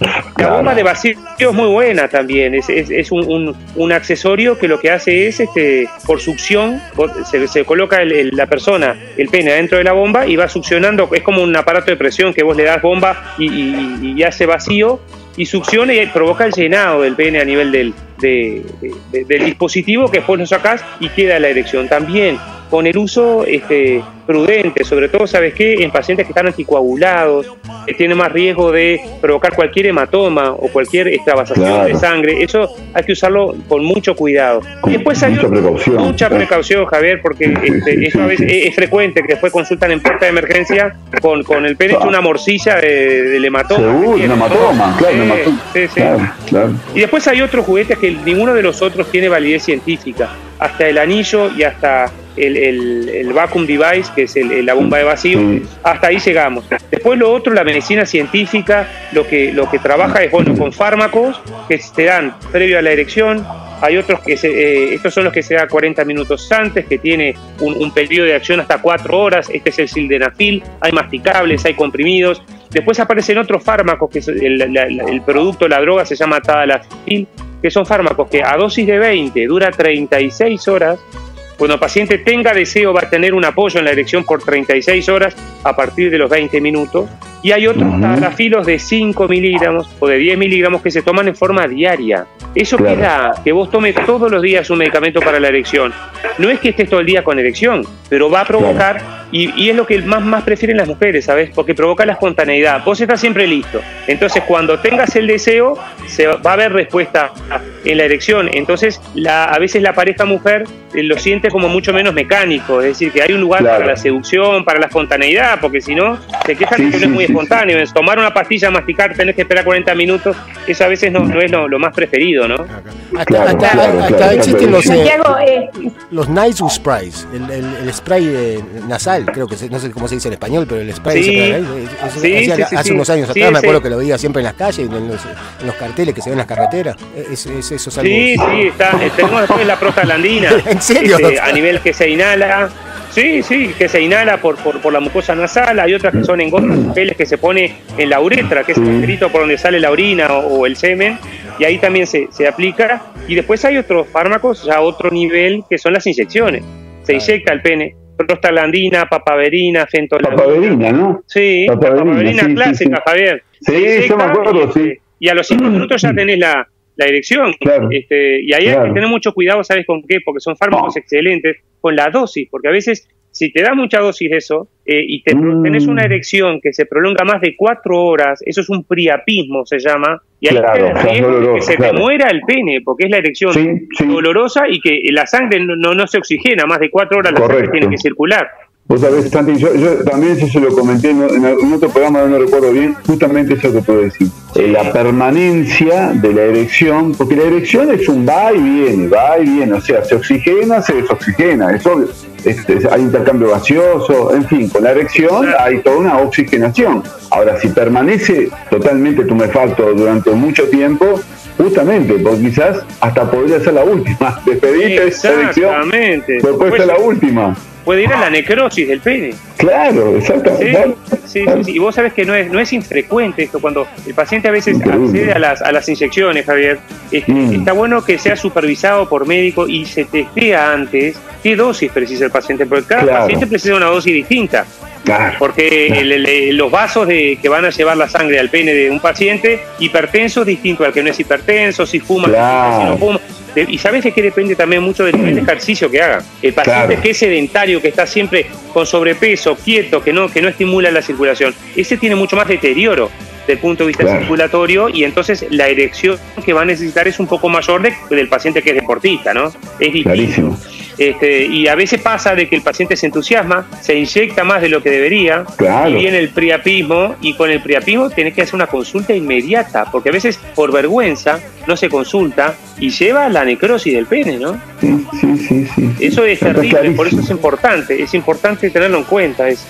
La bomba de vacío es muy buena también, es, es, es un, un, un accesorio que lo que hace es, este, por succión, se, se coloca el, el- la persona, el pene adentro de la bomba y va succionando, es como un aparato de presión que vos le das bomba y, y- y hace vacío y succiona y provoca el llenado del pene a nivel del, de- de- de- del dispositivo, que después lo sacás y queda la erección. También con el uso este, prudente, sobre todo, ¿sabes qué? En pacientes que están anticoagulados, que tienen más riesgo de provocar cualquier hematoma o cualquier extravasación Claro. de sangre, eso hay que usarlo con mucho cuidado. Con Y después hay mucha otro- precaución. mucha Claro. precaución, Javier, porque Sí, sí, este, sí, eso sí, a veces sí. es, es frecuente, que después consultan en puerta de emergencia con, con el pene hecho una morcilla de, del hematoma. Seguro, que un tiene, ¿no? hematoma, claro, un Sí, hematoma. sí, sí. Claro, claro. Y después hay otros juguetes que ninguno de los otros tiene validez científica. Hasta el anillo y hasta el, el, el vacuum device, que es el- el- la bomba de vacío, Sí. hasta ahí llegamos. Después lo otro, la medicina científica, lo que, lo que trabaja es, bueno, con fármacos que se dan previo a la erección. Hay otros que, se, eh, estos son los que se dan cuarenta minutos antes, que tiene un, un periodo de acción hasta cuatro horas. Este es el sildenafil. Hay masticables, hay comprimidos. Después aparecen otros fármacos, que es el, la- la- el producto, la droga se llama tadalafil, que son fármacos que a dosis de veinte dura treinta y seis horas. Cuando el paciente tenga deseo, va a tener un apoyo en la erección por treinta y seis horas a partir de los veinte minutos. Y hay otros Ujú. tadalafilos de cinco miligramos o de diez miligramos que se toman en forma diaria. Eso Claro. que da que vos tomes todos los días un medicamento para la erección. No es que estés todo el día con erección, pero va a provocar, y, y es lo que más, más prefieren las mujeres, ¿sabes? Porque provoca la espontaneidad. Vos estás siempre listo. Entonces, cuando tengas el deseo, se va va a haber respuesta en la erección. Entonces, la, a veces la pareja mujer eh, lo siente como mucho menos mecánico. Es decir, que hay un lugar Claro. para la seducción, para la espontaneidad, porque si no, se quejan Sí, de que no sí, es muy sí, espontáneo. Es tomar una pastilla, masticar, tenés que esperar cuarenta minutos. Eso a veces no, no es lo, lo más preferido, ¿no? Hasta, Claro, hasta- claro, hasta claro, existen claro. los, eh, Santiago, eh, los nasal sprays, el, el, el spray eh, nasal, creo que se- no sé cómo se dice en español, pero el spray Sí. ese para la nariz, eh, eso Sí, hacía- sí, sí, hace sí. unos años Sí, atrás me ese- acuerdo que lo veía siempre en las calles, en los, en los carteles que se ven en las carreteras. Es, es- eso es algo. Sí, sí, está. eh, Tenemos después la prostaglandina. ¿En serio? Este, a nivel que se inhala. Sí, sí, que se inhala por, por, por la mucosa nasal. Hay otras que son en gotas, geles que se pone en la uretra, que es el agujerito por donde sale la orina o, o el semen. Y ahí también se, se aplica. Y después hay otros fármacos, ya a otro nivel, que son las inyecciones. Se inyecta el pene. Prostaglandina, papaverina, fentolamina. Papaverina, ¿no? Sí, Papaverina, la papaverina sí, sí, clásica, sí. Javier. Sí, Se inyecta yo me acuerdo, y, sí. Y a los cinco minutos ya tenés la, la erección. Claro. Este, y ahí hay Claro. que tener mucho cuidado, ¿sabes con qué? Porque son fármacos No. excelentes, con la dosis, porque a veces si te das mucha dosis de eso eh, y te, Mm. tenés una erección que se prolonga más de cuatro horas, eso es un priapismo, se llama, y ahí Claro, tenés es riesgo de que doloroso, se claro. te muera el pene, porque es la erección Sí, sí. dolorosa y que la sangre no, no, no se oxigena, más de cuatro horas la sangre Correcto. tiene que circular. Vos sabés, Santi, yo, yo también eso se lo comenté en, en, en otro programa, no recuerdo bien, justamente eso que puedo decir. Eh, la permanencia de la erección, porque la erección es un va y viene, va y viene, o sea, se oxigena, se desoxigena, es obvio. este, hay intercambio gaseoso, en fin, con la erección hay toda una oxigenación. Ahora, si permanece totalmente tumefacto durante mucho tiempo, justamente, porque quizás hasta podría ser la última. Despedirte esa erección, pero puede ser la última. Puede ir a la necrosis del pene. Claro, exactamente. Sí, sí, sí, sí. Y vos sabés que no es, no es infrecuente esto, cuando el paciente a veces accede a las, a las inyecciones, Javier. Este, mm. Está bueno que sea supervisado por médico y se testea antes qué dosis precisa el paciente, porque cada claro. paciente precisa una dosis distinta. Claro, porque claro. El, el, los vasos de, que van a llevar la sangre al pene de un paciente hipertenso es distinto al que no es hipertenso, si fuma, claro. si no fuma. De, y sabes de qué depende también mucho del nivel de ejercicio que haga. El paciente claro. que es sedentario, que está siempre con sobrepeso, quieto, que no, que no estimula la circulación, ese tiene mucho más deterioro desde el punto de vista claro. circulatorio, y entonces la erección que va a necesitar es un poco mayor de, del paciente que es deportista, ¿no? Es difícil. Clarísimo. Este, y a veces pasa de que el paciente se entusiasma, se inyecta más de lo que debería, claro. y viene el priapismo, y con el priapismo tenés que hacer una consulta inmediata, porque a veces por vergüenza no se consulta y lleva a la necrosis del pene, ¿no? Sí, sí, sí. sí. Eso es Está terrible, clarísimo. Por eso es importante, es importante tenerlo en cuenta. Es,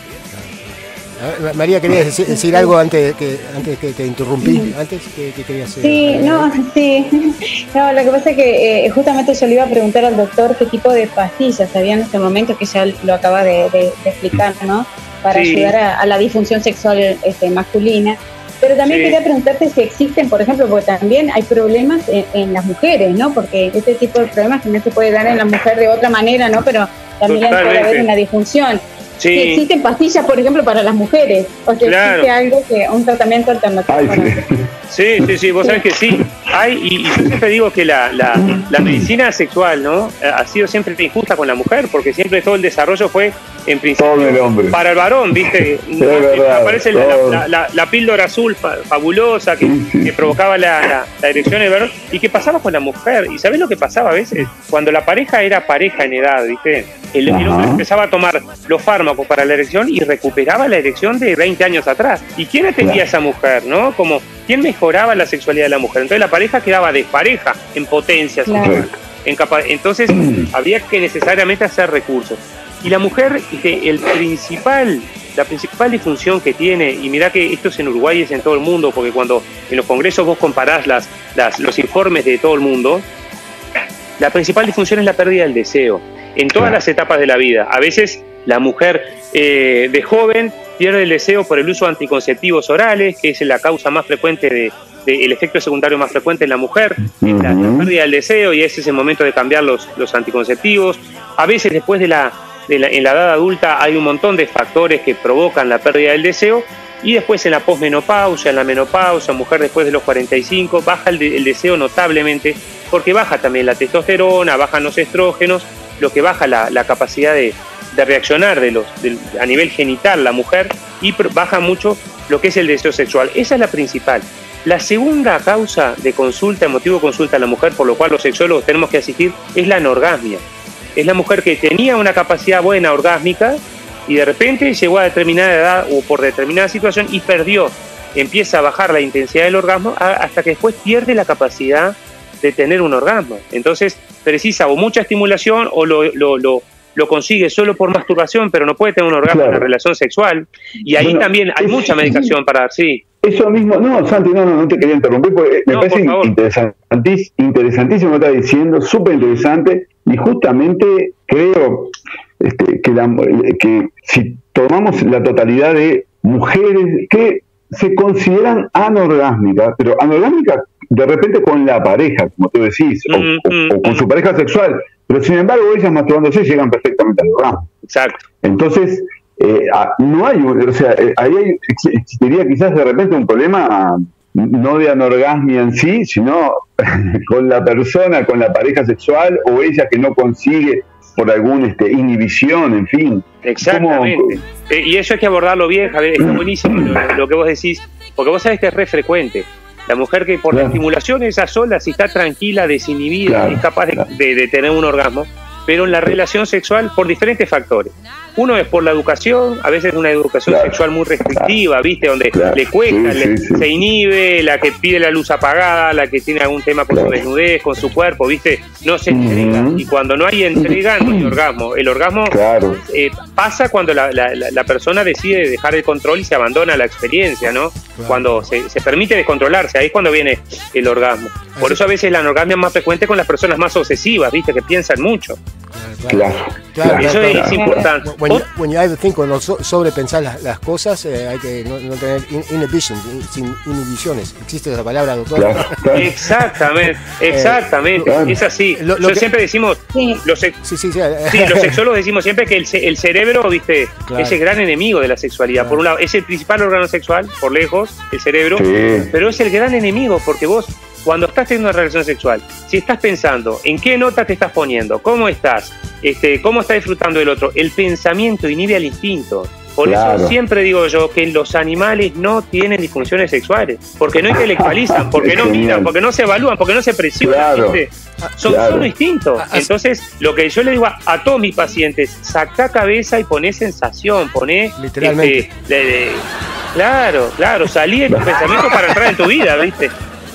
María, ¿querías decir, decir algo antes que antes que te interrumpí? Antes que, que querías decir. Sí, no, sí. No, lo que pasa es que eh, justamente yo le iba a preguntar al doctor qué tipo de pastillas había en este momento, que ya lo acaba de, de, de explicar, ¿no? Para sí. ayudar a, a la disfunción sexual este, masculina. Pero también sí. quería preguntarte si existen, por ejemplo, porque también hay problemas en, en las mujeres, ¿no? Porque este tipo de problemas también se puede dar en la mujer de otra manera, ¿no? Pero también Totalmente. puede haber una disfunción. Sí. Si existen pastillas, por ejemplo, para las mujeres, o sea, claro. existe algo que un tratamiento alternativo. Ay, para sí, sí, sí, vos sabés que sí. Hay, y, y yo siempre digo que la, la, la medicina sexual, ¿no? Ha sido siempre injusta con la mujer, porque siempre todo el desarrollo fue, en principio, el para el varón, ¿viste? verdad, Aparece la, la, la, la píldora azul fa, fabulosa que, sí, sí. que provocaba la, la, la erección del varón. ¿Y qué pasaba con la mujer? ¿Y sabés lo que pasaba a veces? Cuando la pareja era pareja en edad, ¿viste? El, el hombre empezaba a tomar los fármacos para la erección y recuperaba la erección de veinte años atrás. ¿Y quién atendía claro. a esa mujer, no? Como, ¿quién mejoraba la sexualidad de la mujer? Entonces la pareja quedaba despareja en potencia claro. en capa- entonces había que necesariamente hacer recursos. Y la mujer, el principal, la principal disfunción que tiene, y mirá que esto es en Uruguay, es en todo el mundo, porque cuando en los congresos vos comparás las, las, los informes de todo el mundo, la principal disfunción es la pérdida del deseo, en todas claro. las etapas de la vida. A veces la mujer eh, de joven pierde el deseo por el uso de anticonceptivos orales, que es la causa más frecuente de, de el efecto secundario más frecuente en la mujer, uh-huh. la, la pérdida del deseo, y ese es el momento de cambiar los, los anticonceptivos. A veces después de la, de la, en la edad adulta hay un montón de factores que provocan la pérdida del deseo, y después en la posmenopausia, en la menopausia, mujer después de los cuarenta y cinco, baja el, de, el deseo notablemente, porque baja también la testosterona, bajan los estrógenos, lo que baja la, la capacidad de, de reaccionar de los, de, a nivel genital la mujer, y baja mucho lo que es el deseo sexual. Esa es la principal. La segunda causa de consulta, motivo de consulta a la mujer, por lo cual los sexólogos tenemos que asistir, es la anorgasmia. Es la mujer que tenía una capacidad buena orgásmica y de repente llegó a determinada edad o por determinada situación y perdió. Empieza a bajar la intensidad del orgasmo hasta que después pierde la capacidad de tener un orgasmo. Entonces precisa o mucha estimulación o lo, lo, lo, lo consigue solo por masturbación, pero no puede tener un orgasmo claro. en la relación sexual. Y ahí bueno, también hay es, mucha medicación para dar, sí. Eso mismo, no, Santi, no, no, no te quería interrumpir, porque me no, parece por interesantísimo, interesantísimo lo que estás diciendo, súper interesante, y justamente creo este, que, la, que si tomamos la totalidad de mujeres que se consideran anorgásmicas, pero anorgásmicas de repente con la pareja, como tú decís, o, mm, o, o con su pareja sexual, pero sin embargo ellas masturbándose llegan perfectamente al orgasmo. Exacto. Entonces, eh, no hay, o sea, eh, ahí hay, existiría quizás de repente un problema no de anorgasmia en sí, sino con la persona, con la pareja sexual, o ella que no consigue por alguna este, inhibición, en fin. Exactamente. Eh, y eso hay que abordarlo bien, Javier, está buenísimo lo, lo que vos decís, porque vos sabés que es re frecuente. La mujer que por claro. la estimulación ella sola, si está tranquila, desinhibida, claro, es capaz de, claro. de, de tener un orgasmo, pero en la relación sexual por diferentes factores. Uno es por la educación, a veces una educación claro. sexual muy restrictiva, ¿viste? Donde Claro. le cuesta, Sí, le- sí, sí. se inhibe, la que pide la luz apagada, la que tiene algún tema con Claro. su desnudez, con su cuerpo, ¿viste? No se entrega. Ujú. Y cuando no hay entrega, no hay orgasmo. El orgasmo Claro. eh, pasa cuando la, la- la- la persona decide dejar el control y se abandona la experiencia, ¿no? Claro. Cuando se, se permite descontrolarse, ahí es cuando viene el orgasmo. Por Así- eso a veces la anorgasmia es más frecuente con las personas más obsesivas, ¿viste? Que piensan mucho. Claro. Claro, Eso claro, es claro. importante. When you, when you have to think, cuando so- sobrepensás las, las cosas, eh, hay que no, no tener in- inhibition, in- sin inhibiciones. ¿Existe esa palabra, doctor? Claro. Claro. Exactamente, exactamente, claro. es así. Lo- lo Yo que- siempre decimos, Sí. los, sex- Sí, sí, sí. sí, los sexólogos decimos siempre que el, ce- el cerebro, viste, Claro. es el gran enemigo de la sexualidad. Claro. Por un lado, es el principal órgano sexual, por lejos, el cerebro, Sí. pero es el gran enemigo porque vos, cuando estás teniendo una relación sexual, si estás pensando en qué nota te estás poniendo, cómo estás, este, cómo estás disfrutando del otro, el pensamiento inhibe al instinto. Por Claro. eso siempre digo yo que los animales no tienen disfunciones sexuales, porque no intelectualizan, porque Es no genial. miran, porque no se evalúan, porque no se presionan, Claro. ¿viste? Son Claro. solo instintos. Ah, ah, Entonces, lo que yo le digo a, a todos mis pacientes, saca cabeza y poné sensación, poné... Literalmente. este, de- de- claro, claro, salí de tu pensamiento para entrar en tu vida, ¿viste?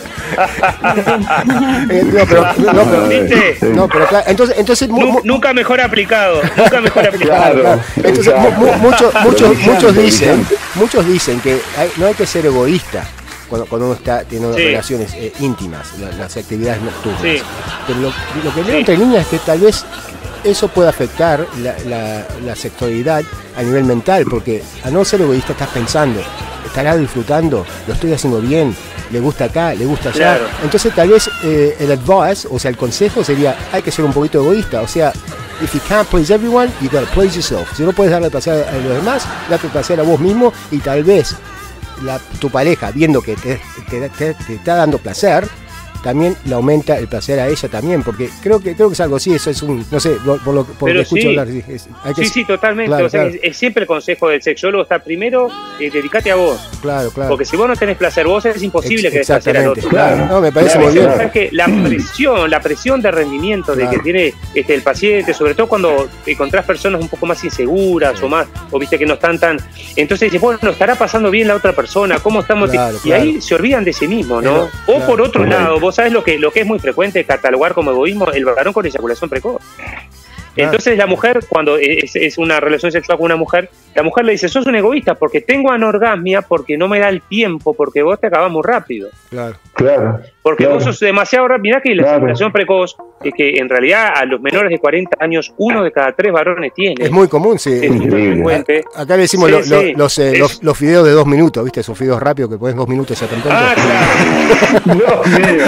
Eh, no, pero, no, pero, ¿Viste? no, pero claro, entonces, entonces mu- Nu- mu- nunca mejor aplicado, nunca mejor aplicado. Claro, claro. Claro, Entonces, mu- mu- exacto. muchos, muchos, Brillante, muchos dicen, brillante. muchos dicen que hay- no hay que ser egoísta cuando, cuando uno está teniendo Sí. relaciones eh, íntimas, la- las actividades nocturnas. Sí. Pero lo, lo que leo Sí. entre líneas es que tal vez eso puede afectar la, la- la sexualidad a nivel mental, porque a no ser egoísta estás pensando, estará disfrutando, lo estoy haciendo bien, le gusta acá, le gusta allá. Claro. Entonces tal vez eh, el advice, o sea, el consejo sería, hay que ser un poquito egoísta, o sea, if you can't please everyone, you gotta please yourself. Si no puedes darle placer a los demás, date placer a vos mismo y tal vez la- tu pareja, viendo que te, te- te- te está dando placer, también le aumenta el placer a ella también, porque creo que creo que es algo así, eso es un, no sé, por, por lo, por lo Pero que escucho sí. hablar. Sí, es- hay que- Sí, sí, totalmente. Claro, O sea, claro. es, es siempre el consejo del sexólogo está primero, eh, dedicate a vos. Claro, claro. Porque si vos no tenés placer vos, es imposible Ex- que des placer al exactamente, otro. claro. No, me parece Claro, muy bien. claro. ¿Sabes qué? La presión, la presión de rendimiento de Claro. que tiene este, el paciente, sobre todo cuando encontrás personas un poco más inseguras Sí. o más, o viste que no están tan. Entonces dices, bueno, estará pasando bien la otra persona, ¿cómo estamos? Claro, y claro. ahí se olvidan de sí mismo, ¿no? Pero, o claro. por otro Correcto. lado, vos sabés lo que, lo que es muy frecuente catalogar como egoísmo, el varón con eyaculación precoz. Entonces la mujer, cuando es, es una relación sexual con una mujer, la mujer le dice, sos un egoísta porque tengo anorgasmia, porque no me da el tiempo, porque vos te acabás muy rápido. Claro. Claro. Porque Claro. vos sos demasiado rápido. Mirá que la Claro. eyaculación precoz, es que en realidad a los menores de cuarenta años, uno de cada tres varones tiene. Es muy común, sí. Es súper Increíble. frecuente. Acá le decimos Sí, lo- lo- sí. los, eh, Es- los, los fideos de dos minutos, ¿viste? Esos fideos rápidos que pones dos minutos y ya te Ah, claro. Dios mío.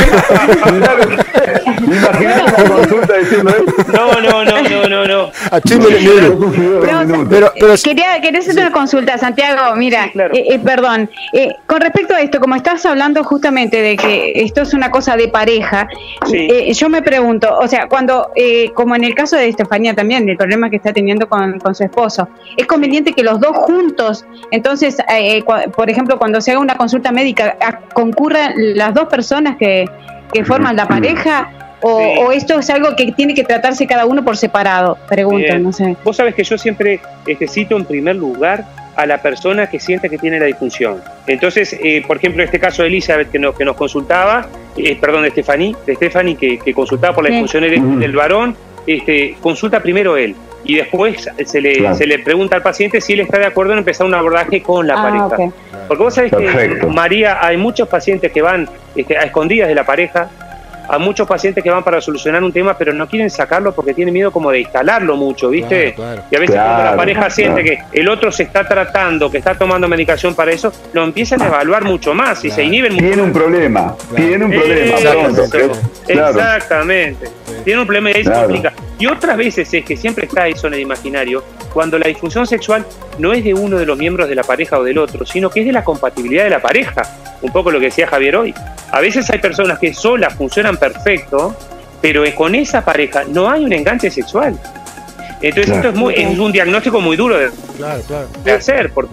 Me imaginé una consulta diciendo esto. No, no, no, no, no, no. A two minute noodle. Un video de Pero- un minuto. Pero, pero Quería, quería hacer una consulta, Santiago. Mira, Sí, claro. eh, eh, perdón. Eh, con respecto a esto, como estás hablando justamente de que esto es una cosa de pareja, Sí. eh, yo me pregunto, o sea, cuando, eh, como en el caso de Estefanía también, el problema que está teniendo con, con su esposo, ¿es conveniente que los dos juntos, entonces, eh, cua- por ejemplo, cuando se haga una consulta médica, a- concurran las dos personas que, que forman la pareja? O, Sí. o esto es algo que tiene que tratarse cada uno por separado? Pregunto, Bien. no sé. Vos sabés que yo siempre este, cito en primer lugar a la persona que siente que tiene la disfunción. Entonces, eh, por ejemplo, este caso de Elizabeth que nos, que nos consultaba, eh, perdón, de Stephanie, de Stephanie que, que consultaba por la Sí. disfunción de- Ujú. del varón, este, consulta primero él y después se le, Claro. se le pregunta al paciente si él está de acuerdo en empezar un abordaje con la Ah, pareja. ok. Porque vos sabés Perfecto. que, María, hay muchos pacientes que van este, a escondidas de la pareja, hay muchos pacientes que van para solucionar un tema, pero no quieren sacarlo porque tienen miedo como de instalarlo mucho, ¿viste? Claro, claro. Y a veces Claro, cuando la pareja siente claro. que el otro se está tratando, que está tomando medicación para eso, lo empiezan a evaluar mucho más y Claro. se inhiben mucho Tiene un problema. Tiene un problema. Exacto. Pronto. Claro. Exactamente. Tiene un problema y ahí se Claro. complica. Y otras veces es que siempre está eso en el imaginario, cuando la disfunción sexual no es de uno de los miembros de la pareja o del otro, sino que es de la compatibilidad de la pareja. Un poco lo que decía Javier hoy. A veces hay personas que solas funcionan perfecto, pero con esa pareja no hay un enganche sexual. Entonces Claro. esto es, muy, es un diagnóstico muy duro de, Claro, claro. de hacer, porque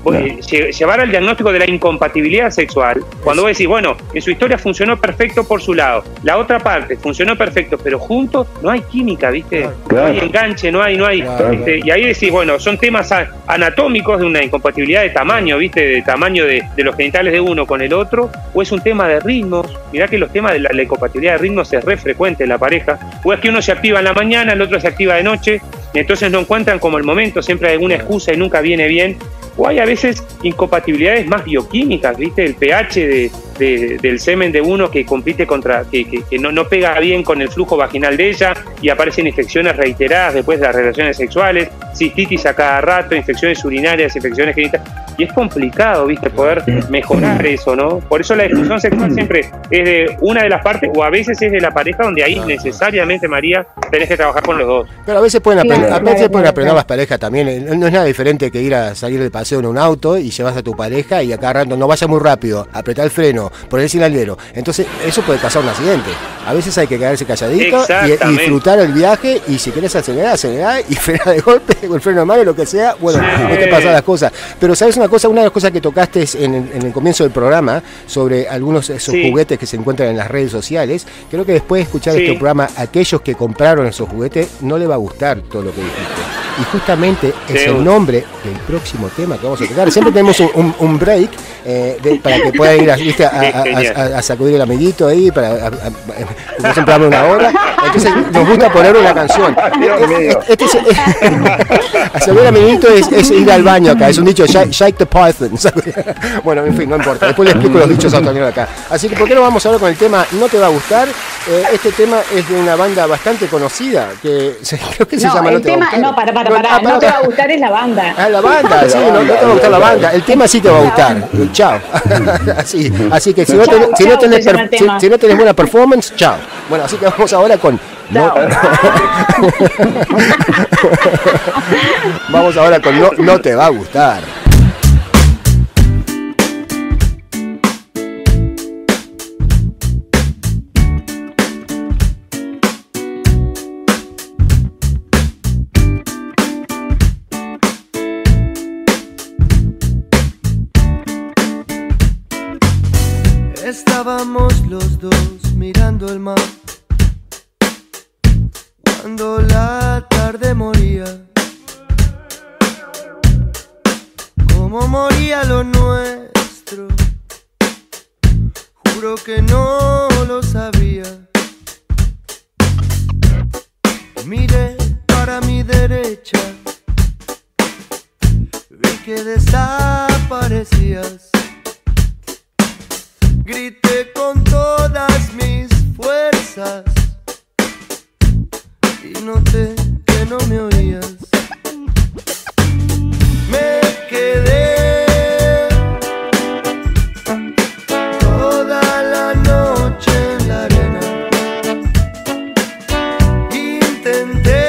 eh, lle- llevar al diagnóstico de la incompatibilidad sexual, cuando vos decís, bueno, en su historia funcionó perfecto por su lado, la otra parte funcionó perfecto, pero juntos no hay química, ¿viste? Claro. No hay enganche, no hay, no hay, Claro. ¿viste? Y ahí decís, bueno, son temas a- anatómicos de una incompatibilidad de tamaño, ¿viste? De tamaño de, de los genitales de uno con el otro, o es un tema de ritmos. Mirá que los temas de la, la incompatibilidad de ritmos es re frecuente en la pareja, o es que uno se activa en la mañana, el otro se activa de noche, y entonces no encuentran como el momento, siempre hay alguna excusa y nunca viene bien. O hay a veces incompatibilidades más bioquímicas, ¿viste? El pH de, de- del semen de uno que compite contra, que, que- que no, no pega bien con el flujo vaginal de ella y aparecen infecciones reiteradas después de las relaciones sexuales, cistitis a cada rato, infecciones urinarias, infecciones genitales. Y es complicado, ¿viste? Poder mejorar eso, ¿no? Por eso la disfunción sexual siempre es de una de las partes, o a veces es de la pareja, donde ahí necesariamente, María, tenés que trabajar con los dos. Pero a veces pueden aprender, Claro, a veces claro, pueden claro, aprender claro. las parejas también. eh, No es nada diferente que ir a salir de paseo en un auto y llevas a tu pareja y acá rato no vaya muy rápido, apretar el freno, poner el sinalero. Entonces, eso puede pasar un accidente. A veces hay que quedarse calladito y, y Exactamente. disfrutar el viaje. Y si querés acelerar, acelerar y frenar de golpe, o el freno de mano, lo que sea, bueno, Sí. no te pasan las cosas. Pero, ¿sabes una cosa? Una de las cosas que tocaste en el, en el comienzo del programa sobre algunos de esos Sí. juguetes que se encuentran en las redes sociales, creo que después de escuchar Sí. este programa, aquellos que compraron esos juguetes no les va a gustar todo lo que dijiste. Y justamente es Sí. el nombre del próximo tema que vamos a tocar. Siempre tenemos un, un- un break eh, de- para que puedan ir a, ¿viste? a, a- Genial. a- a sacudir el amiguito ahí, para a, a- a- siempre habla una hora. Entonces nos gusta poner una canción. Dios mío. Este es, a sacudir el amiguito es, es ir al baño acá, es un dicho, shake, shake the python. Bueno, en fin, no importa. Después les explico los dichos australianos acá. Así que, ¿por qué no vamos ahora con el tema No te va a gustar? Eh, este tema es de una banda bastante conocida que se- creo que se No, llama el No te va a tema, gustar. no, para, para, No, para, ah, no te va a gustar es la banda. Ah, la banda, sí, no, no te va a gustar la banda. El tema sí te va a gustar. Chao. Así, así que si no, Chao, tenés, si, no chao, tenés se llama per- el si, tema. si no tenés buena performance, chao. Bueno, así que vamos ahora con. No- vamos ahora con no, no te va a gustar. Estábamos los dos mirando el mar cuando la tarde moría, como moría lo nuestro. Juro que no lo sabía. Miré para mi derecha, vi que desaparecías. Grité con todas mis fuerzas y noté que no me oías. Me quedé toda la noche en la arena. Intenté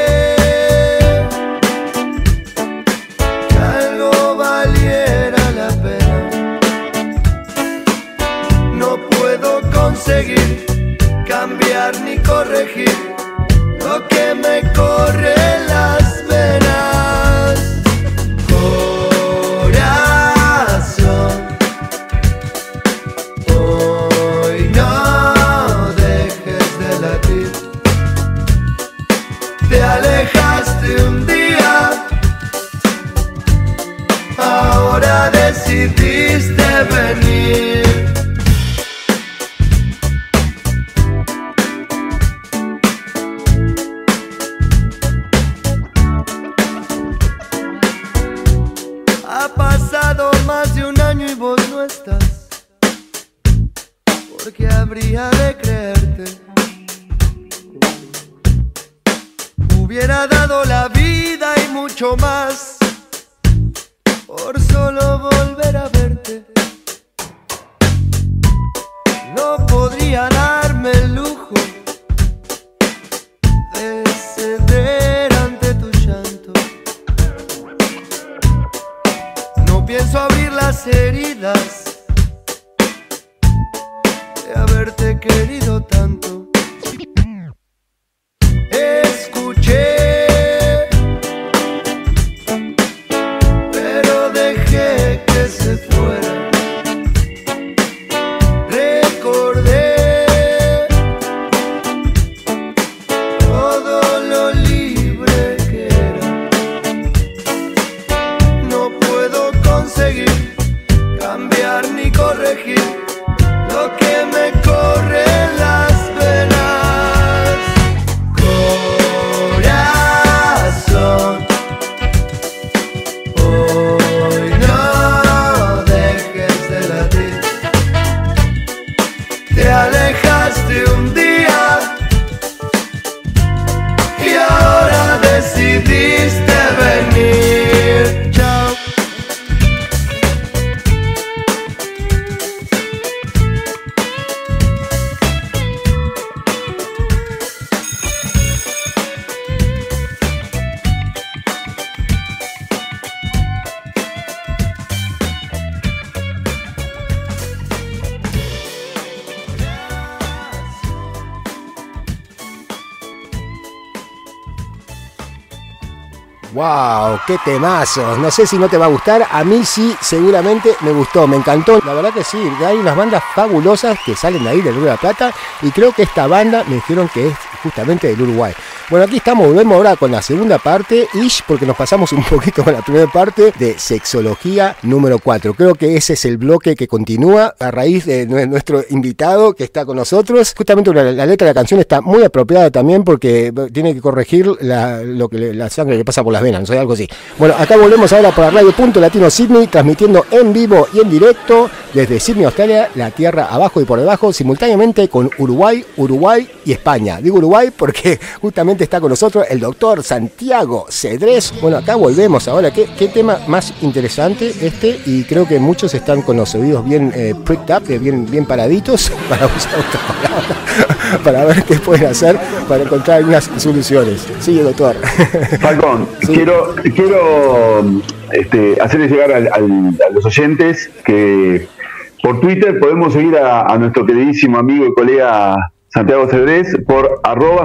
que algo valiera la pena. No puedo conseguir cambiar ni corregir lo que me corre en las venas. Corazón, hoy no dejes de latir. Te alejaste un día, ahora decidiste venir. Ha pasado más de un año y vos no estás. ¿Por qué habría de creerte? Hubiera dado la vida y mucho más por solo volver a verte. No podría darme el lujo de ceder ante tu llanto. No pienso abrir las heridas de haberte querido tanto. Escuché, pero dejé Wow, qué temazos. No sé si no te va a gustar. A mí sí, seguramente me gustó, me encantó. La verdad que sí, hay unas bandas fabulosas que salen de ahí del Río de la Plata. Y creo que esta banda me dijeron que es justamente del Uruguay. Bueno, aquí estamos, volvemos ahora con la segunda parte, ish, porque nos pasamos un poquito con la primera parte de Sexología número cuatro. Creo que ese es el bloque que continúa a raíz de nuestro invitado que está con nosotros. Justamente la, la letra de la canción está muy apropiada también porque tiene que corregir la, lo que le, la sangre que pasa por las venas, no sé, algo así. Bueno, acá volvemos ahora por Radio Punto Latino Sydney, transmitiendo en vivo y en directo desde Sydney, Australia, la tierra abajo y por debajo, simultáneamente con Uruguay, Uruguay y España. Digo Uruguay porque justamente está con nosotros el doctor Santiago Cedrés. Bueno, acá volvemos ahora. ¿Qué, qué tema más interesante este? Y creo que muchos están con los oídos bien eh, pricked up, bien, bien paraditos, para usar otra palabra, para ver qué pueden hacer para encontrar algunas soluciones. Sí, doctor. Falcón, Sí. quiero, quiero este, hacerles llegar al, al, a los oyentes que por Twitter podemos seguir a, a nuestro queridísimo amigo y colega Santiago Cedrés por arroba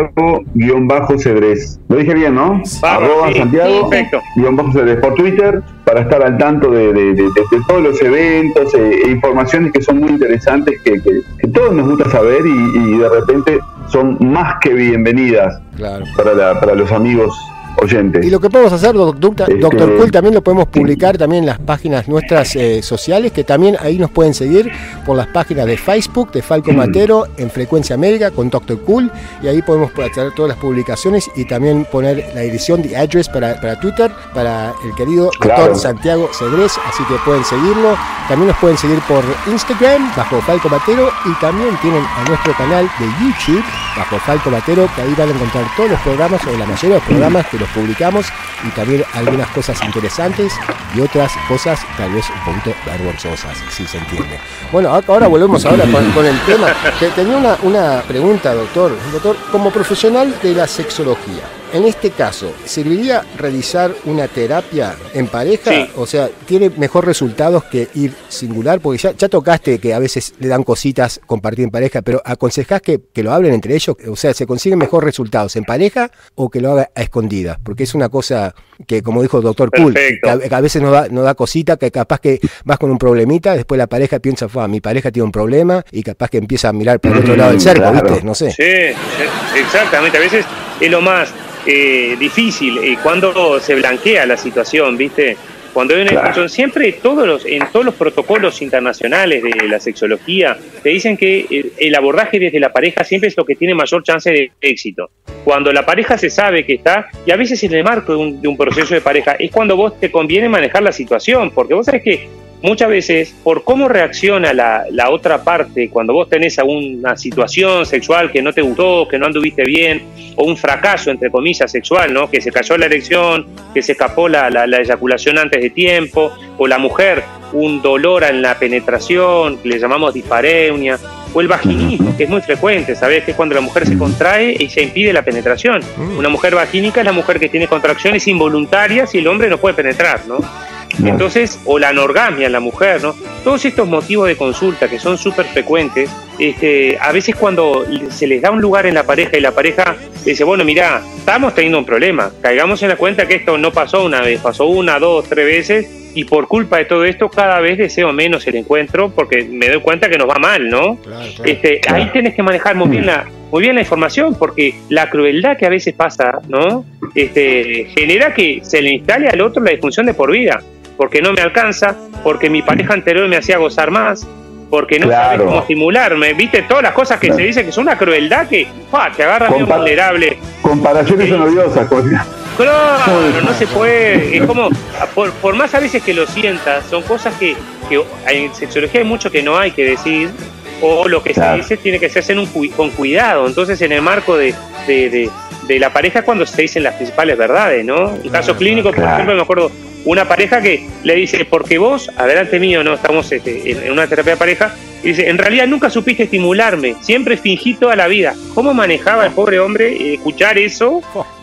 Santiago-Cedrés. Lo dije bien, ¿no? Vamos, arroba sí, Santiago-Cedrés por Twitter para estar al tanto de, de, de, de, de todos los eventos e, e informaciones que son muy interesantes, que, que, que todos nos gusta saber y, y de repente son más que bienvenidas Claro. para, la, para los amigos oyentes. Y lo que podemos hacer, doctor, Este, doctor Cool, también lo podemos publicar también en las páginas nuestras eh, sociales, que también ahí nos pueden seguir por las páginas de Facebook de Falco Matero en Frecuencia América con doctor Cool, y ahí podemos traer todas las publicaciones y también poner la edición de address para, para Twitter, para el querido Claro. doctor Santiago Cedrés, así que pueden seguirlo. También nos pueden seguir por Instagram bajo Falco Matero y también tienen a nuestro canal de YouTube bajo Falco Matero, que ahí van a encontrar todos los programas o la mayoría de los programas que los publicamos y también algunas cosas interesantes y otras cosas tal vez un poquito vergonzosas, si se entiende. Bueno, ahora volvemos ahora con, con el tema. Te- Tenía una, una pregunta, doctor. Doctor, como profesional de la sexología, en este caso, ¿serviría realizar una terapia en pareja? Sí. O sea, ¿tiene mejor resultados que ir singular? Porque ya, ya tocaste que a veces le dan cositas compartir en pareja, pero ¿aconsejás que, que lo hablen entre ellos? O sea, ¿se consiguen mejor resultados en pareja o que lo haga a escondidas? Porque es una cosa que, como dijo el doctor Cool, que Perfecto. a, que a veces nos da, nos da cosita, que capaz que vas con un problemita, después la pareja piensa, "Fua, mi pareja tiene un problema", y capaz que empieza a mirar para el otro lado del cerco, Claro. ¿viste? No sé. Sí, sí, exactamente. A veces es lo más eh, difícil eh, cuando se blanquea la situación, ¿viste? Cuando hay una Claro. discusión, siempre todos los, en todos los protocolos internacionales de la sexología te dicen que el, el abordaje desde la pareja siempre es lo que tiene mayor chance de éxito. Cuando la pareja se sabe que está, y a veces en el marco de un, de un proceso de pareja, es cuando vos te conviene manejar la situación, porque vos sabés que muchas veces, por cómo reacciona la, la otra parte cuando vos tenés alguna situación sexual que no te gustó, que no anduviste bien, o un fracaso, entre comillas, sexual, ¿no? Que se cayó la erección, que se escapó la, la, la eyaculación antes de tiempo, o la mujer, un dolor en la penetración, que le llamamos dispareunia, o el vaginismo, que es muy frecuente, ¿sabés? Que es cuando la mujer se contrae y se impide la penetración. Una mujer vagínica es la mujer que tiene contracciones involuntarias y el hombre no puede penetrar, ¿no? Entonces, o la anorgasmia en la mujer, ¿no? Todos estos motivos de consulta que son súper frecuentes, este, a veces cuando se les da un lugar en la pareja y la pareja dice, bueno, mirá, estamos teniendo un problema, caigamos en la cuenta que esto no pasó una vez, pasó una, dos, tres veces, y por culpa de todo esto cada vez deseo menos el encuentro porque me doy cuenta que nos va mal, ¿no? Claro, claro. Este, ahí tenés que manejar muy bien la, muy bien la información, porque la crueldad que a veces pasa, ¿no? Este, genera que se le instale al otro la disfunción de por vida, porque no me alcanza, porque mi pareja anterior me hacía gozar más, porque no Claro. sabe cómo estimularme, ¿viste? Todas las cosas que Claro. se dicen que son una crueldad que ¡pua! Te agarra medio Compa- vulnerable. Comparaciones son odiosas. cosas. Claro, no se puede. Es como, por, por más a veces que lo sientas, son cosas que, que en sexología hay mucho que no hay que decir, o lo que Claro. se dice tiene que hacerse en un cu- con cuidado. Entonces, en el marco de, de, de, de la pareja es cuando se dicen las principales verdades, ¿no? Un caso clínico, por Claro. ejemplo, me acuerdo una pareja que le dice, porque vos, adelante mío, no estamos este, en, en una terapia de pareja, y dice, en realidad nunca supiste estimularme, siempre fingí toda la vida. ¿Cómo manejaba el pobre hombre eh, escuchar eso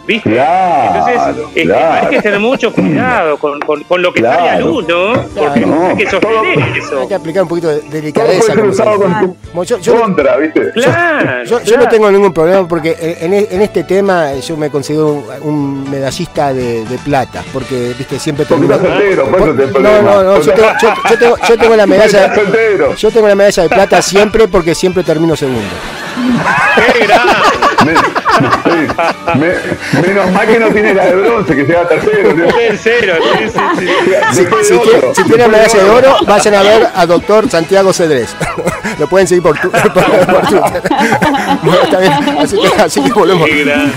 ¿viste? Claro, Entonces, este, claro. hay que tener mucho cuidado con, con, con lo que Claro. sale a luz, ¿no? Porque No, hay que sostener Hay eso. que aplicar un poquito de Todo delicadeza. puede ser como se usado dice. con tu Bueno, yo, yo- contra, ¿viste? Claro, yo- yo claro. no tengo ningún problema porque en, en- en este tema yo me considero un, un medallista de, de plata, porque viste siempre Porque termino. estás soltero, por eso te no, problema. no, no, yo tengo, yo, yo tengo, yo tengo la medalla. Estás soltero. Yo tengo la medalla de plata siempre porque siempre termino segundo. ¡Qué grande! Me- sí, me- menos mal que no tiene la de bronce, que sea tercero. ¿no? Tercero, sí, sí, sí. Si, Después si de tiene, otro, si tiene después medalla de otro. oro, vayan a ver a doctor Santiago Cedrés. Lo pueden seguir por, tu, por, por Twitter. Bueno, está bien. Así que, así que volvemos. ¡Qué grande!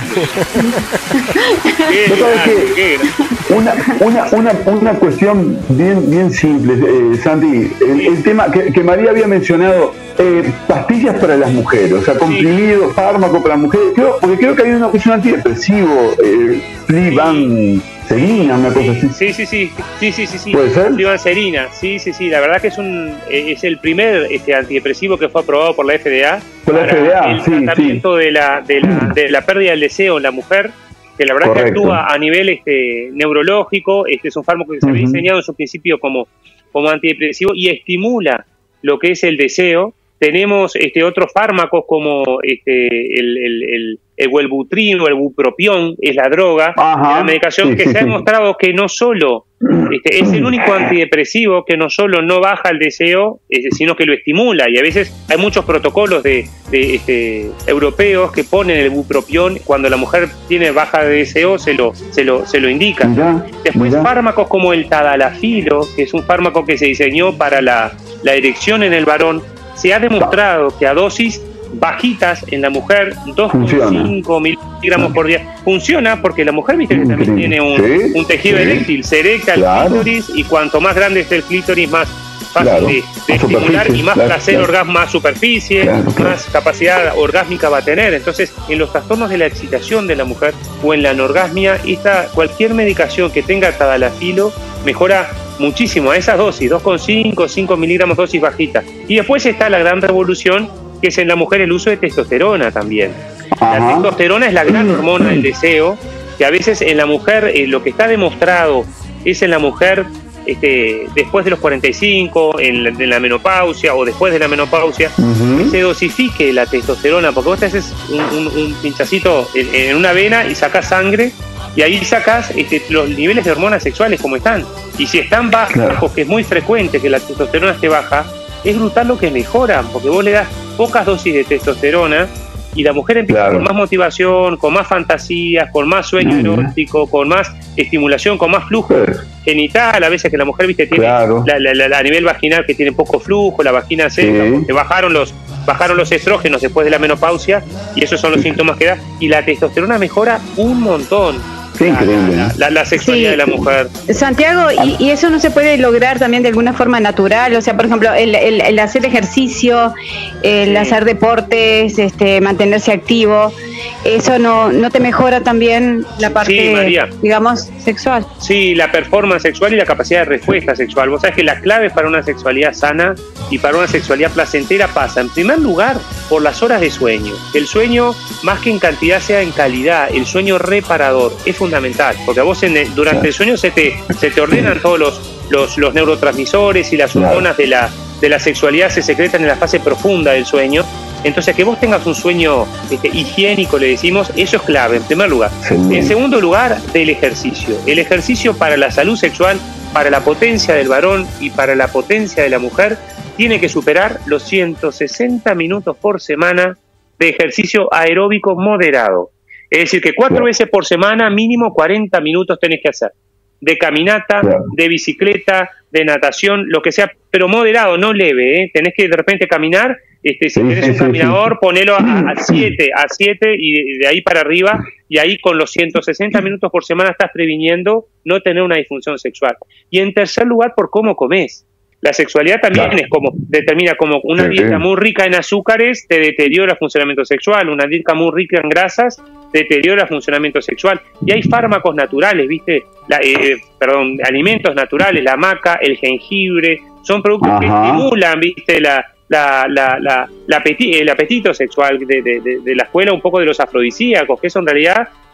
¡Qué ¿No sabes grande! qué? ¡Qué grande! Una, una, una, una cuestión bien, bien simple, eh, Santi. El, el tema que, que María había mencionado, eh, pastillas para las mujeres, o sea, comprimidos, fármacos para las mujeres. Creo, porque creo que hay una cuestión antidepresivo, eh, Fliban, Serina, una cosa así. Sí, sí, sí, sí, sí, sí, sí. ¿Puede ser? Flibanserina, sí, sí, sí. La verdad que es un eh, es el primer este antidepresivo que fue aprobado por la F D A. Por la para F D A, el sí, tratamiento de la de la de la pérdida del deseo en la mujer, que la verdad Correcto. que actúa a nivel este neurológico. Este es un fármaco que se había Ujú. diseñado en su principio como como antidepresivo y estimula lo que es el deseo. Tenemos este otros fármacos como este el el, el el Wellbutrin o el bupropión, es la droga, Ajá. la medicación Sí, que sí, se ha sí. demostrado que no solo este, es el único antidepresivo que no solo no baja el deseo, eh, sino que lo estimula. Y a veces hay muchos protocolos de, de este, europeos que ponen el bupropión cuando la mujer tiene baja de deseo, se lo, se lo, se lo indica. Mirá, Después mirá. fármacos como el tadalafilo, que es un fármaco que se diseñó para la, la erección en el varón, se ha demostrado que a dosis bajitas en la mujer, dos coma cinco miligramos por día, funciona porque la mujer, viste, que también tiene un, Sí, un tejido sí. eréctil, se erecta Claro. el clítoris y cuanto más grande es el clítoris, más fácil Claro, de, de más estimular superficie, y más claro, placer, claro. orgasmo, más superficie, Claro, claro. más capacidad orgásmica va a tener. Entonces, en los trastornos de la excitación de la mujer o en la anorgasmia, esta, cualquier medicación que tenga tadalafilo mejora muchísimo a esas dosis, dos coma cinco, cinco miligramos dosis bajitas. Y después está la gran revolución, que es en la mujer el uso de testosterona también. La Ajá. testosterona es la gran hormona del deseo, que a veces en la mujer, eh, lo que está demostrado es en la mujer este, después de los cuarenta y cinco, en la, en la menopausia o después de la menopausia, Ujú. que se dosifique la testosterona, porque vos te haces un, un, un pinchacito en, en una vena y sacás sangre y ahí sacás este, los niveles de hormonas sexuales como están. Y si están bajos, Claro. que es muy frecuente que la testosterona esté baja, es brutal lo que mejoran, porque vos le das pocas dosis de testosterona y la mujer empieza Claro. con más motivación, con más fantasías, con más sueño Ujú. erótico, con más estimulación, con más flujo Sí. genital. A veces que la mujer, viste, tiene Claro. la, la- la- a nivel vaginal que tiene poco flujo, la vagina seca, Sí. porque bajaron los bajaron los estrógenos después de la menopausia y esos son los síntomas que da. Y la testosterona mejora un montón Qué increíble, la, ¿no? la- la sexualidad Sí. de la mujer. Santiago, y, y eso no se puede lograr también de alguna forma natural, o sea, por ejemplo, el, el- el hacer ejercicio, el Sí. hacer deportes, este, mantenerse activo, eso no, no te mejora también la parte, María. digamos, sexual. Sí, la performance sexual y la capacidad de respuesta sexual. Vos sabés que la clave para una sexualidad sana y para una sexualidad placentera pasa, en primer lugar, por las horas de sueño. El sueño, más que en cantidad, sea en calidad. El sueño reparador es fundamental, porque a vos en el- durante el sueño se te, se te ordenan todos los, los, los neurotransmisores y las Claro. hormonas de la, de la sexualidad se secretan en la fase profunda del sueño. Entonces, que vos tengas un sueño este, higiénico, le decimos, eso es clave, en primer lugar. Excelente. En segundo lugar, del ejercicio. El ejercicio para la salud sexual, para la potencia del varón y para la potencia de la mujer, tiene que superar los ciento sesenta minutos por semana de ejercicio aeróbico moderado. Es decir, que cuatro Claro. veces por semana, mínimo cuarenta minutos tenés que hacer. De caminata, Claro. de bicicleta, de natación, lo que sea, pero moderado, no leve, ¿eh? Tenés que de repente caminar, este, si Sí, tenés sí, un sí, caminador, ponelo a siete, a siete y de ahí para arriba, y ahí con los ciento sesenta minutos por semana estás previniendo no tener una disfunción sexual. Y en tercer lugar, por cómo comes. La sexualidad también Claro. es como, determina como una Sí, dieta sí. muy rica en azúcares te deteriora el funcionamiento sexual, una dieta muy rica en grasas deteriora el funcionamiento sexual. Y hay fármacos naturales, ¿viste? La, eh, perdón, alimentos naturales, la maca, el jengibre, son productos que Ajá. estimulan, ¿viste? La, la, la, la, la apeti- el apetito sexual de, de, de, de la escuela, un poco de los afrodisíacos, que eso en realidad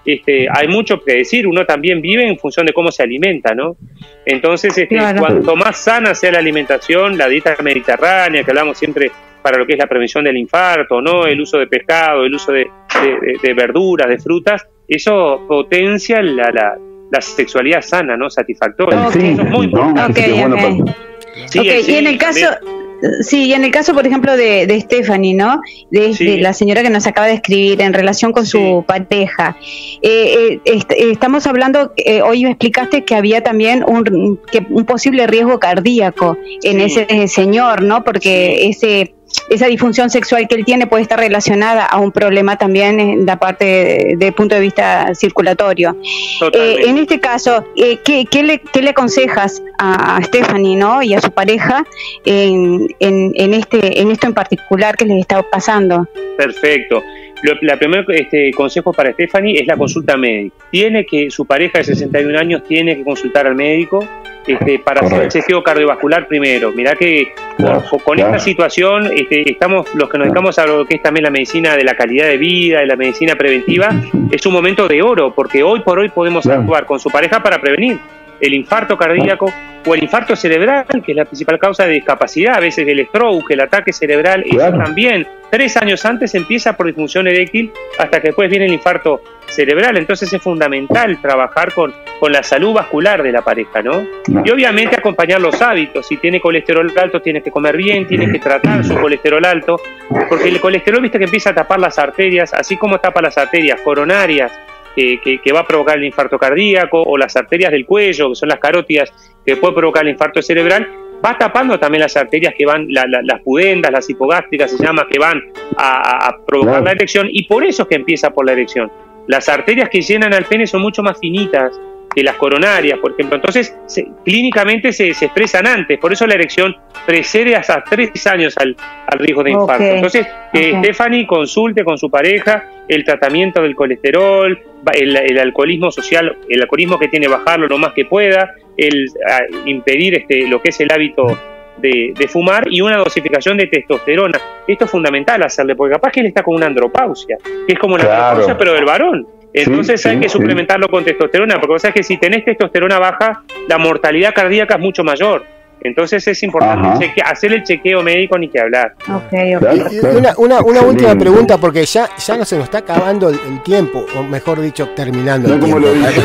este, hay mucho que decir, uno también vive en función de cómo se alimenta, ¿no? Entonces, este, Claro. cuanto más sana sea la alimentación, la dieta mediterránea, que hablamos siempre para lo que es la prevención del infarto, ¿no? El uso de pescado, el uso de, de, de, de verduras, de frutas, eso potencia la, la, la sexualidad sana, ¿no? Satisfactoria. Ok. Eso es muy importante. Ok, Así que bueno, ok. pa- Sí, Ok, sí, y en el caso, sí, y en el caso, por ejemplo, de, de Stephanie, ¿no? De, Sí. de la señora que nos acaba de escribir en relación con su Sí. pareja. Eh, eh, est- eh, estamos hablando, eh, hoy me explicaste que había también un, que, un posible riesgo cardíaco en Sí. ese señor, ¿no? Porque ese esa disfunción sexual que él tiene puede estar relacionada a un problema también en la parte de, de punto de vista circulatorio. Totalmente. Eh, en este caso, eh, ¿qué, qué, le, ¿qué le aconsejas a Stephanie, ¿no? y a su pareja en, en, en, este, en esto en particular que les está pasando? Perfecto. Lo, la primer este, consejo para Stephanie es la consulta médica. Tiene que, su pareja de sesenta y un años tiene que consultar al médico este, para hacer el Correcto. chequeo cardiovascular primero. Mirá que Claro, con, con claro. esta situación este, estamos los que nos dedicamos a lo que es también la medicina de la calidad de vida, de la medicina preventiva, es un momento de oro, porque hoy por hoy podemos Claro. actuar con su pareja para prevenir el infarto cardíaco o el infarto cerebral, que es la principal causa de discapacidad, a veces el stroke, el ataque cerebral, Claro. eso también. Tres años antes empieza por disfunción eréctil hasta que después viene el infarto cerebral. Entonces es fundamental trabajar con, con la salud vascular de la pareja, ¿no? No. Y obviamente acompañar los hábitos. Si tiene colesterol alto, tiene que comer bien, tiene que tratar su colesterol alto, porque el colesterol, viste, que empieza a tapar las arterias, así como tapa las arterias coronarias, que, que, que va a provocar el infarto cardíaco, o las arterias del cuello, que son las carótidas, que puede provocar el infarto cerebral, va tapando también las arterias que van, la, la, las pudendas, las hipogástricas se llama, que van a, a provocar Claro. la erección, y por eso es que empieza por la erección. Las arterias que llenan al pene son mucho más finitas que las coronarias, por ejemplo. Entonces, se, clínicamente se, se expresan antes, por eso la erección precede hasta tres años al, al riesgo de infarto. Ok, Entonces, que ok. Stephanie consulte con su pareja el tratamiento del colesterol, el, el alcoholismo social, el alcoholismo que tiene, bajarlo lo más que pueda, el a, impedir este, lo que es el hábito de, de fumar, y una dosificación de testosterona. Esto es fundamental hacerle, porque capaz que él está con una andropausia, que es como la Claro. andropausia pero del varón. Entonces Sí, hay sí, que sí. suplementarlo con testosterona, porque vos sabés que si tenés testosterona baja, la mortalidad cardíaca es mucho mayor. Entonces es importante Ajá. cheque- hacer el chequeo médico, ni que hablar. Ok, ok. Claro, Y claro. una, una, una última Excelente. pregunta, porque ya, ya no se nos está acabando el, el tiempo, o mejor dicho, terminando No el como tiempo. lo dije.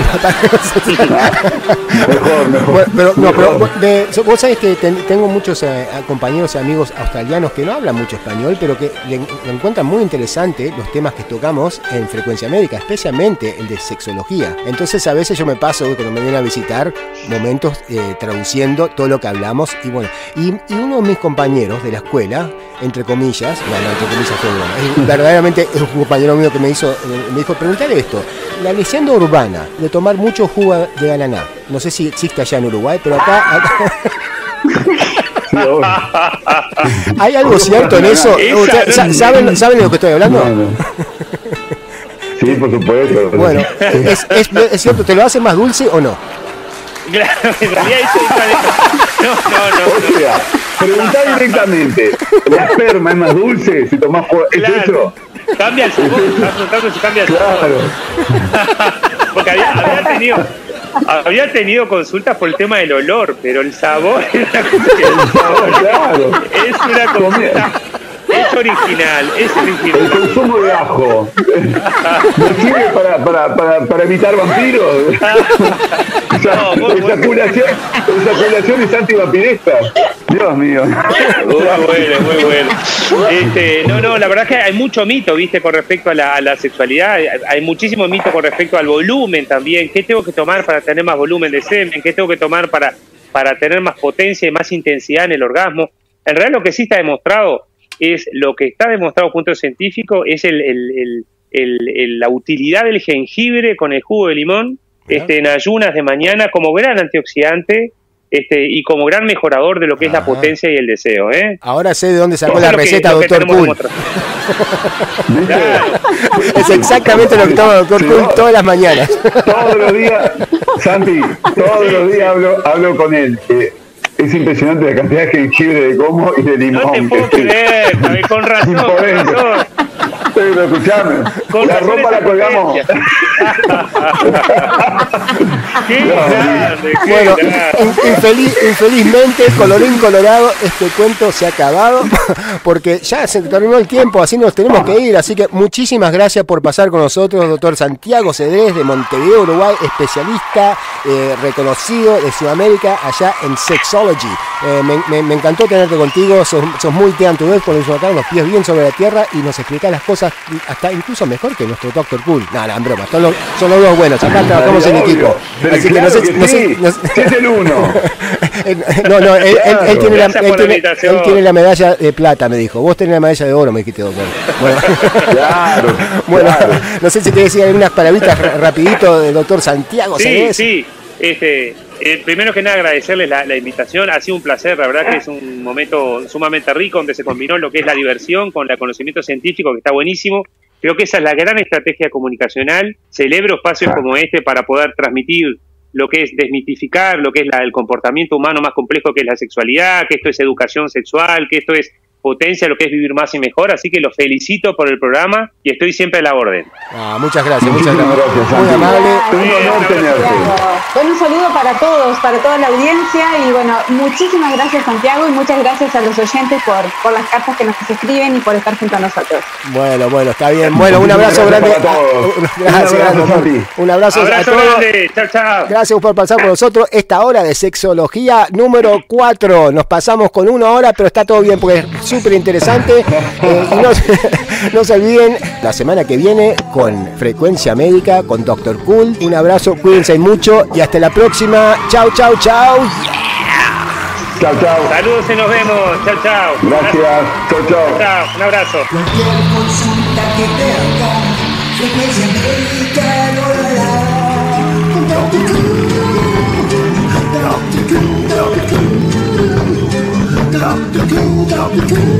Mejor, mejor. Bueno, pero, no, pero Mejor. de- so- vos sabés que ten- tengo muchos eh, compañeros y amigos australianos que no hablan mucho español, pero que le, le encuentran muy interesante los temas que tocamos en Frecuencia Médica, especialmente el de sexología. Entonces a veces yo me paso, cuando me vienen a visitar, momentos eh, traduciendo todo lo que hablamos. Y bueno, y, y uno de mis compañeros de la escuela, entre comillas, no, no, entre comillas fue bueno, es verdaderamente es un compañero mío que me hizo, eh, me dijo, preguntarle esto, la leyenda urbana de tomar mucho jugo de ananá, no sé si existe allá en Uruguay, pero acá, acá- Sí, obvio. ¿hay algo cierto en eso? Esa- ¿Ustedes sa- ¿Saben, ¿Saben de lo que estoy hablando? No, no. Sí, por supuesto. Bueno, ¿es, es, es cierto? ¿Te lo hace más dulce o no? Claro, en realidad eso es- no, no, no, O no. sea, preguntá directamente, ¿la esperma es más dulce si tomás jugo? ¿Es Claro. eso? Cambia el sabor, estás preguntando si cambia el sabor. Claro. Porque había, había tenido había tenido consultas por el tema del olor, pero el sabor es una cosa, Claro. es una consulta, es original, es El original. consumo de ajo. ¿No sirve para, para, para, para evitar vampiros? O sea, No, muy bueno. ejaculación, ejaculación es antivampirista. Dios mío. Muy bueno, muy bueno. Este, no, no, la verdad es que hay mucho mito, viste, con respecto a la, a la sexualidad. Hay, hay muchísimo mito con respecto al volumen también. ¿Qué tengo que tomar para tener más volumen de semen? ¿Qué tengo que tomar para, para tener más potencia y más intensidad en el orgasmo? En realidad lo que sí está demostrado es, lo que está demostrado punto científico, es el, el, el, el, el, la utilidad del jengibre con el jugo de limón este, en ayunas de mañana como gran antioxidante. Este, y como gran mejorador de lo que es la Ah. potencia y el deseo, ¿eh? Ahora sé de dónde sacó Eso la es lo que- receta, lo que doctor tenemos Cool. demostrado. Claro. Es exactamente lo que toma doctor Sí, Cool no. todas las mañanas. Todos los días, Santi, todos los días hablo, hablo con él. Eh, es impresionante la cantidad de jengibre de como y de limón. No te puedo que- creer, Javi, con razón, con Imponente. razón. Te pero escuchame. Con La razón ropa la esa colgamos. potencia. Qué No, grande, qué Bueno, grande. in- infeliz- infelizmente, colorín colorado, este cuento se ha acabado porque ya se terminó el tiempo, así nos tenemos que ir. Así que muchísimas gracias por pasar con nosotros, doctor Santiago Cedrés de Montevideo, Uruguay, especialista eh, reconocido de Sudamérica allá en Sexology. Eh, me, me- me encantó tenerte contigo, sos, sos muy down to earth, con los pies bien sobre la tierra y nos explicás las cosas hasta incluso mejor que nuestro doctor Cool. No, no, en broma, son los, son los dos buenos, acá trabajamos en Obvio. equipo. Pero Así que claro no sé, que no sé- sí. no sé- Si es el uno. no, no, él, él- él tiene la, Gracias él por la tiene- invitación. él tiene la medalla de plata, me dijo. Vos tenés la medalla de oro, me dijiste, doctor. Bueno, Claro. bueno, claro. no sé si querés decir algunas palabritas ra- rapidito del doctor Santiago Sí, Cedrés. sí. Este, eh, primero que nada agradecerles la, la invitación, ha sido un placer, la verdad que es un momento sumamente rico donde se combinó lo que es la diversión con el conocimiento científico, que está buenísimo. Creo que esa es la gran estrategia comunicacional. Celebro espacios como este para poder transmitir lo que es desmitificar, lo que es la, el comportamiento humano más complejo que es la sexualidad, que esto es educación sexual, que esto es potencia, lo que es vivir más y mejor. Así que los felicito por el programa y estoy siempre a la orden. Ah, muchas gracias, muchas Muchísimas gracias. gracias, Muy Santi. amable. Un honor Gracias. tenerte. Santiago. Bueno, un saludo para todos, para toda la audiencia y bueno, muchísimas gracias Santiago y muchas gracias a los oyentes por, por las cartas que nos escriben y por estar junto a nosotros. Bueno, bueno, está bien. Bueno, un abrazo Muchísimas grande. gracias para todos. Ah, Un Gracias, abrazo, gracias, Santi. doctor. Un abrazo, Abrazo a todos. grande, chao, chao. Gracias por pasar por nosotros esta hora de sexología número cuatro. Nos pasamos con una hora, pero está todo bien porque es súper interesante. Eh, y no, no se olviden, la semana que viene con Frecuencia Médica, con doctor Cool. Un abrazo, cuídense mucho y hasta la próxima. Chau, chau, chau. Chao, chao. Saludos y nos vemos. Chao, chao. Gracias. Chao, chao. Chao, un abrazo. Cualquier consulta que tenga, frecuencia médica lo hará. Con doctor Cool, doctor Cool, doctor Cool, doctor Cool, doctor Cool.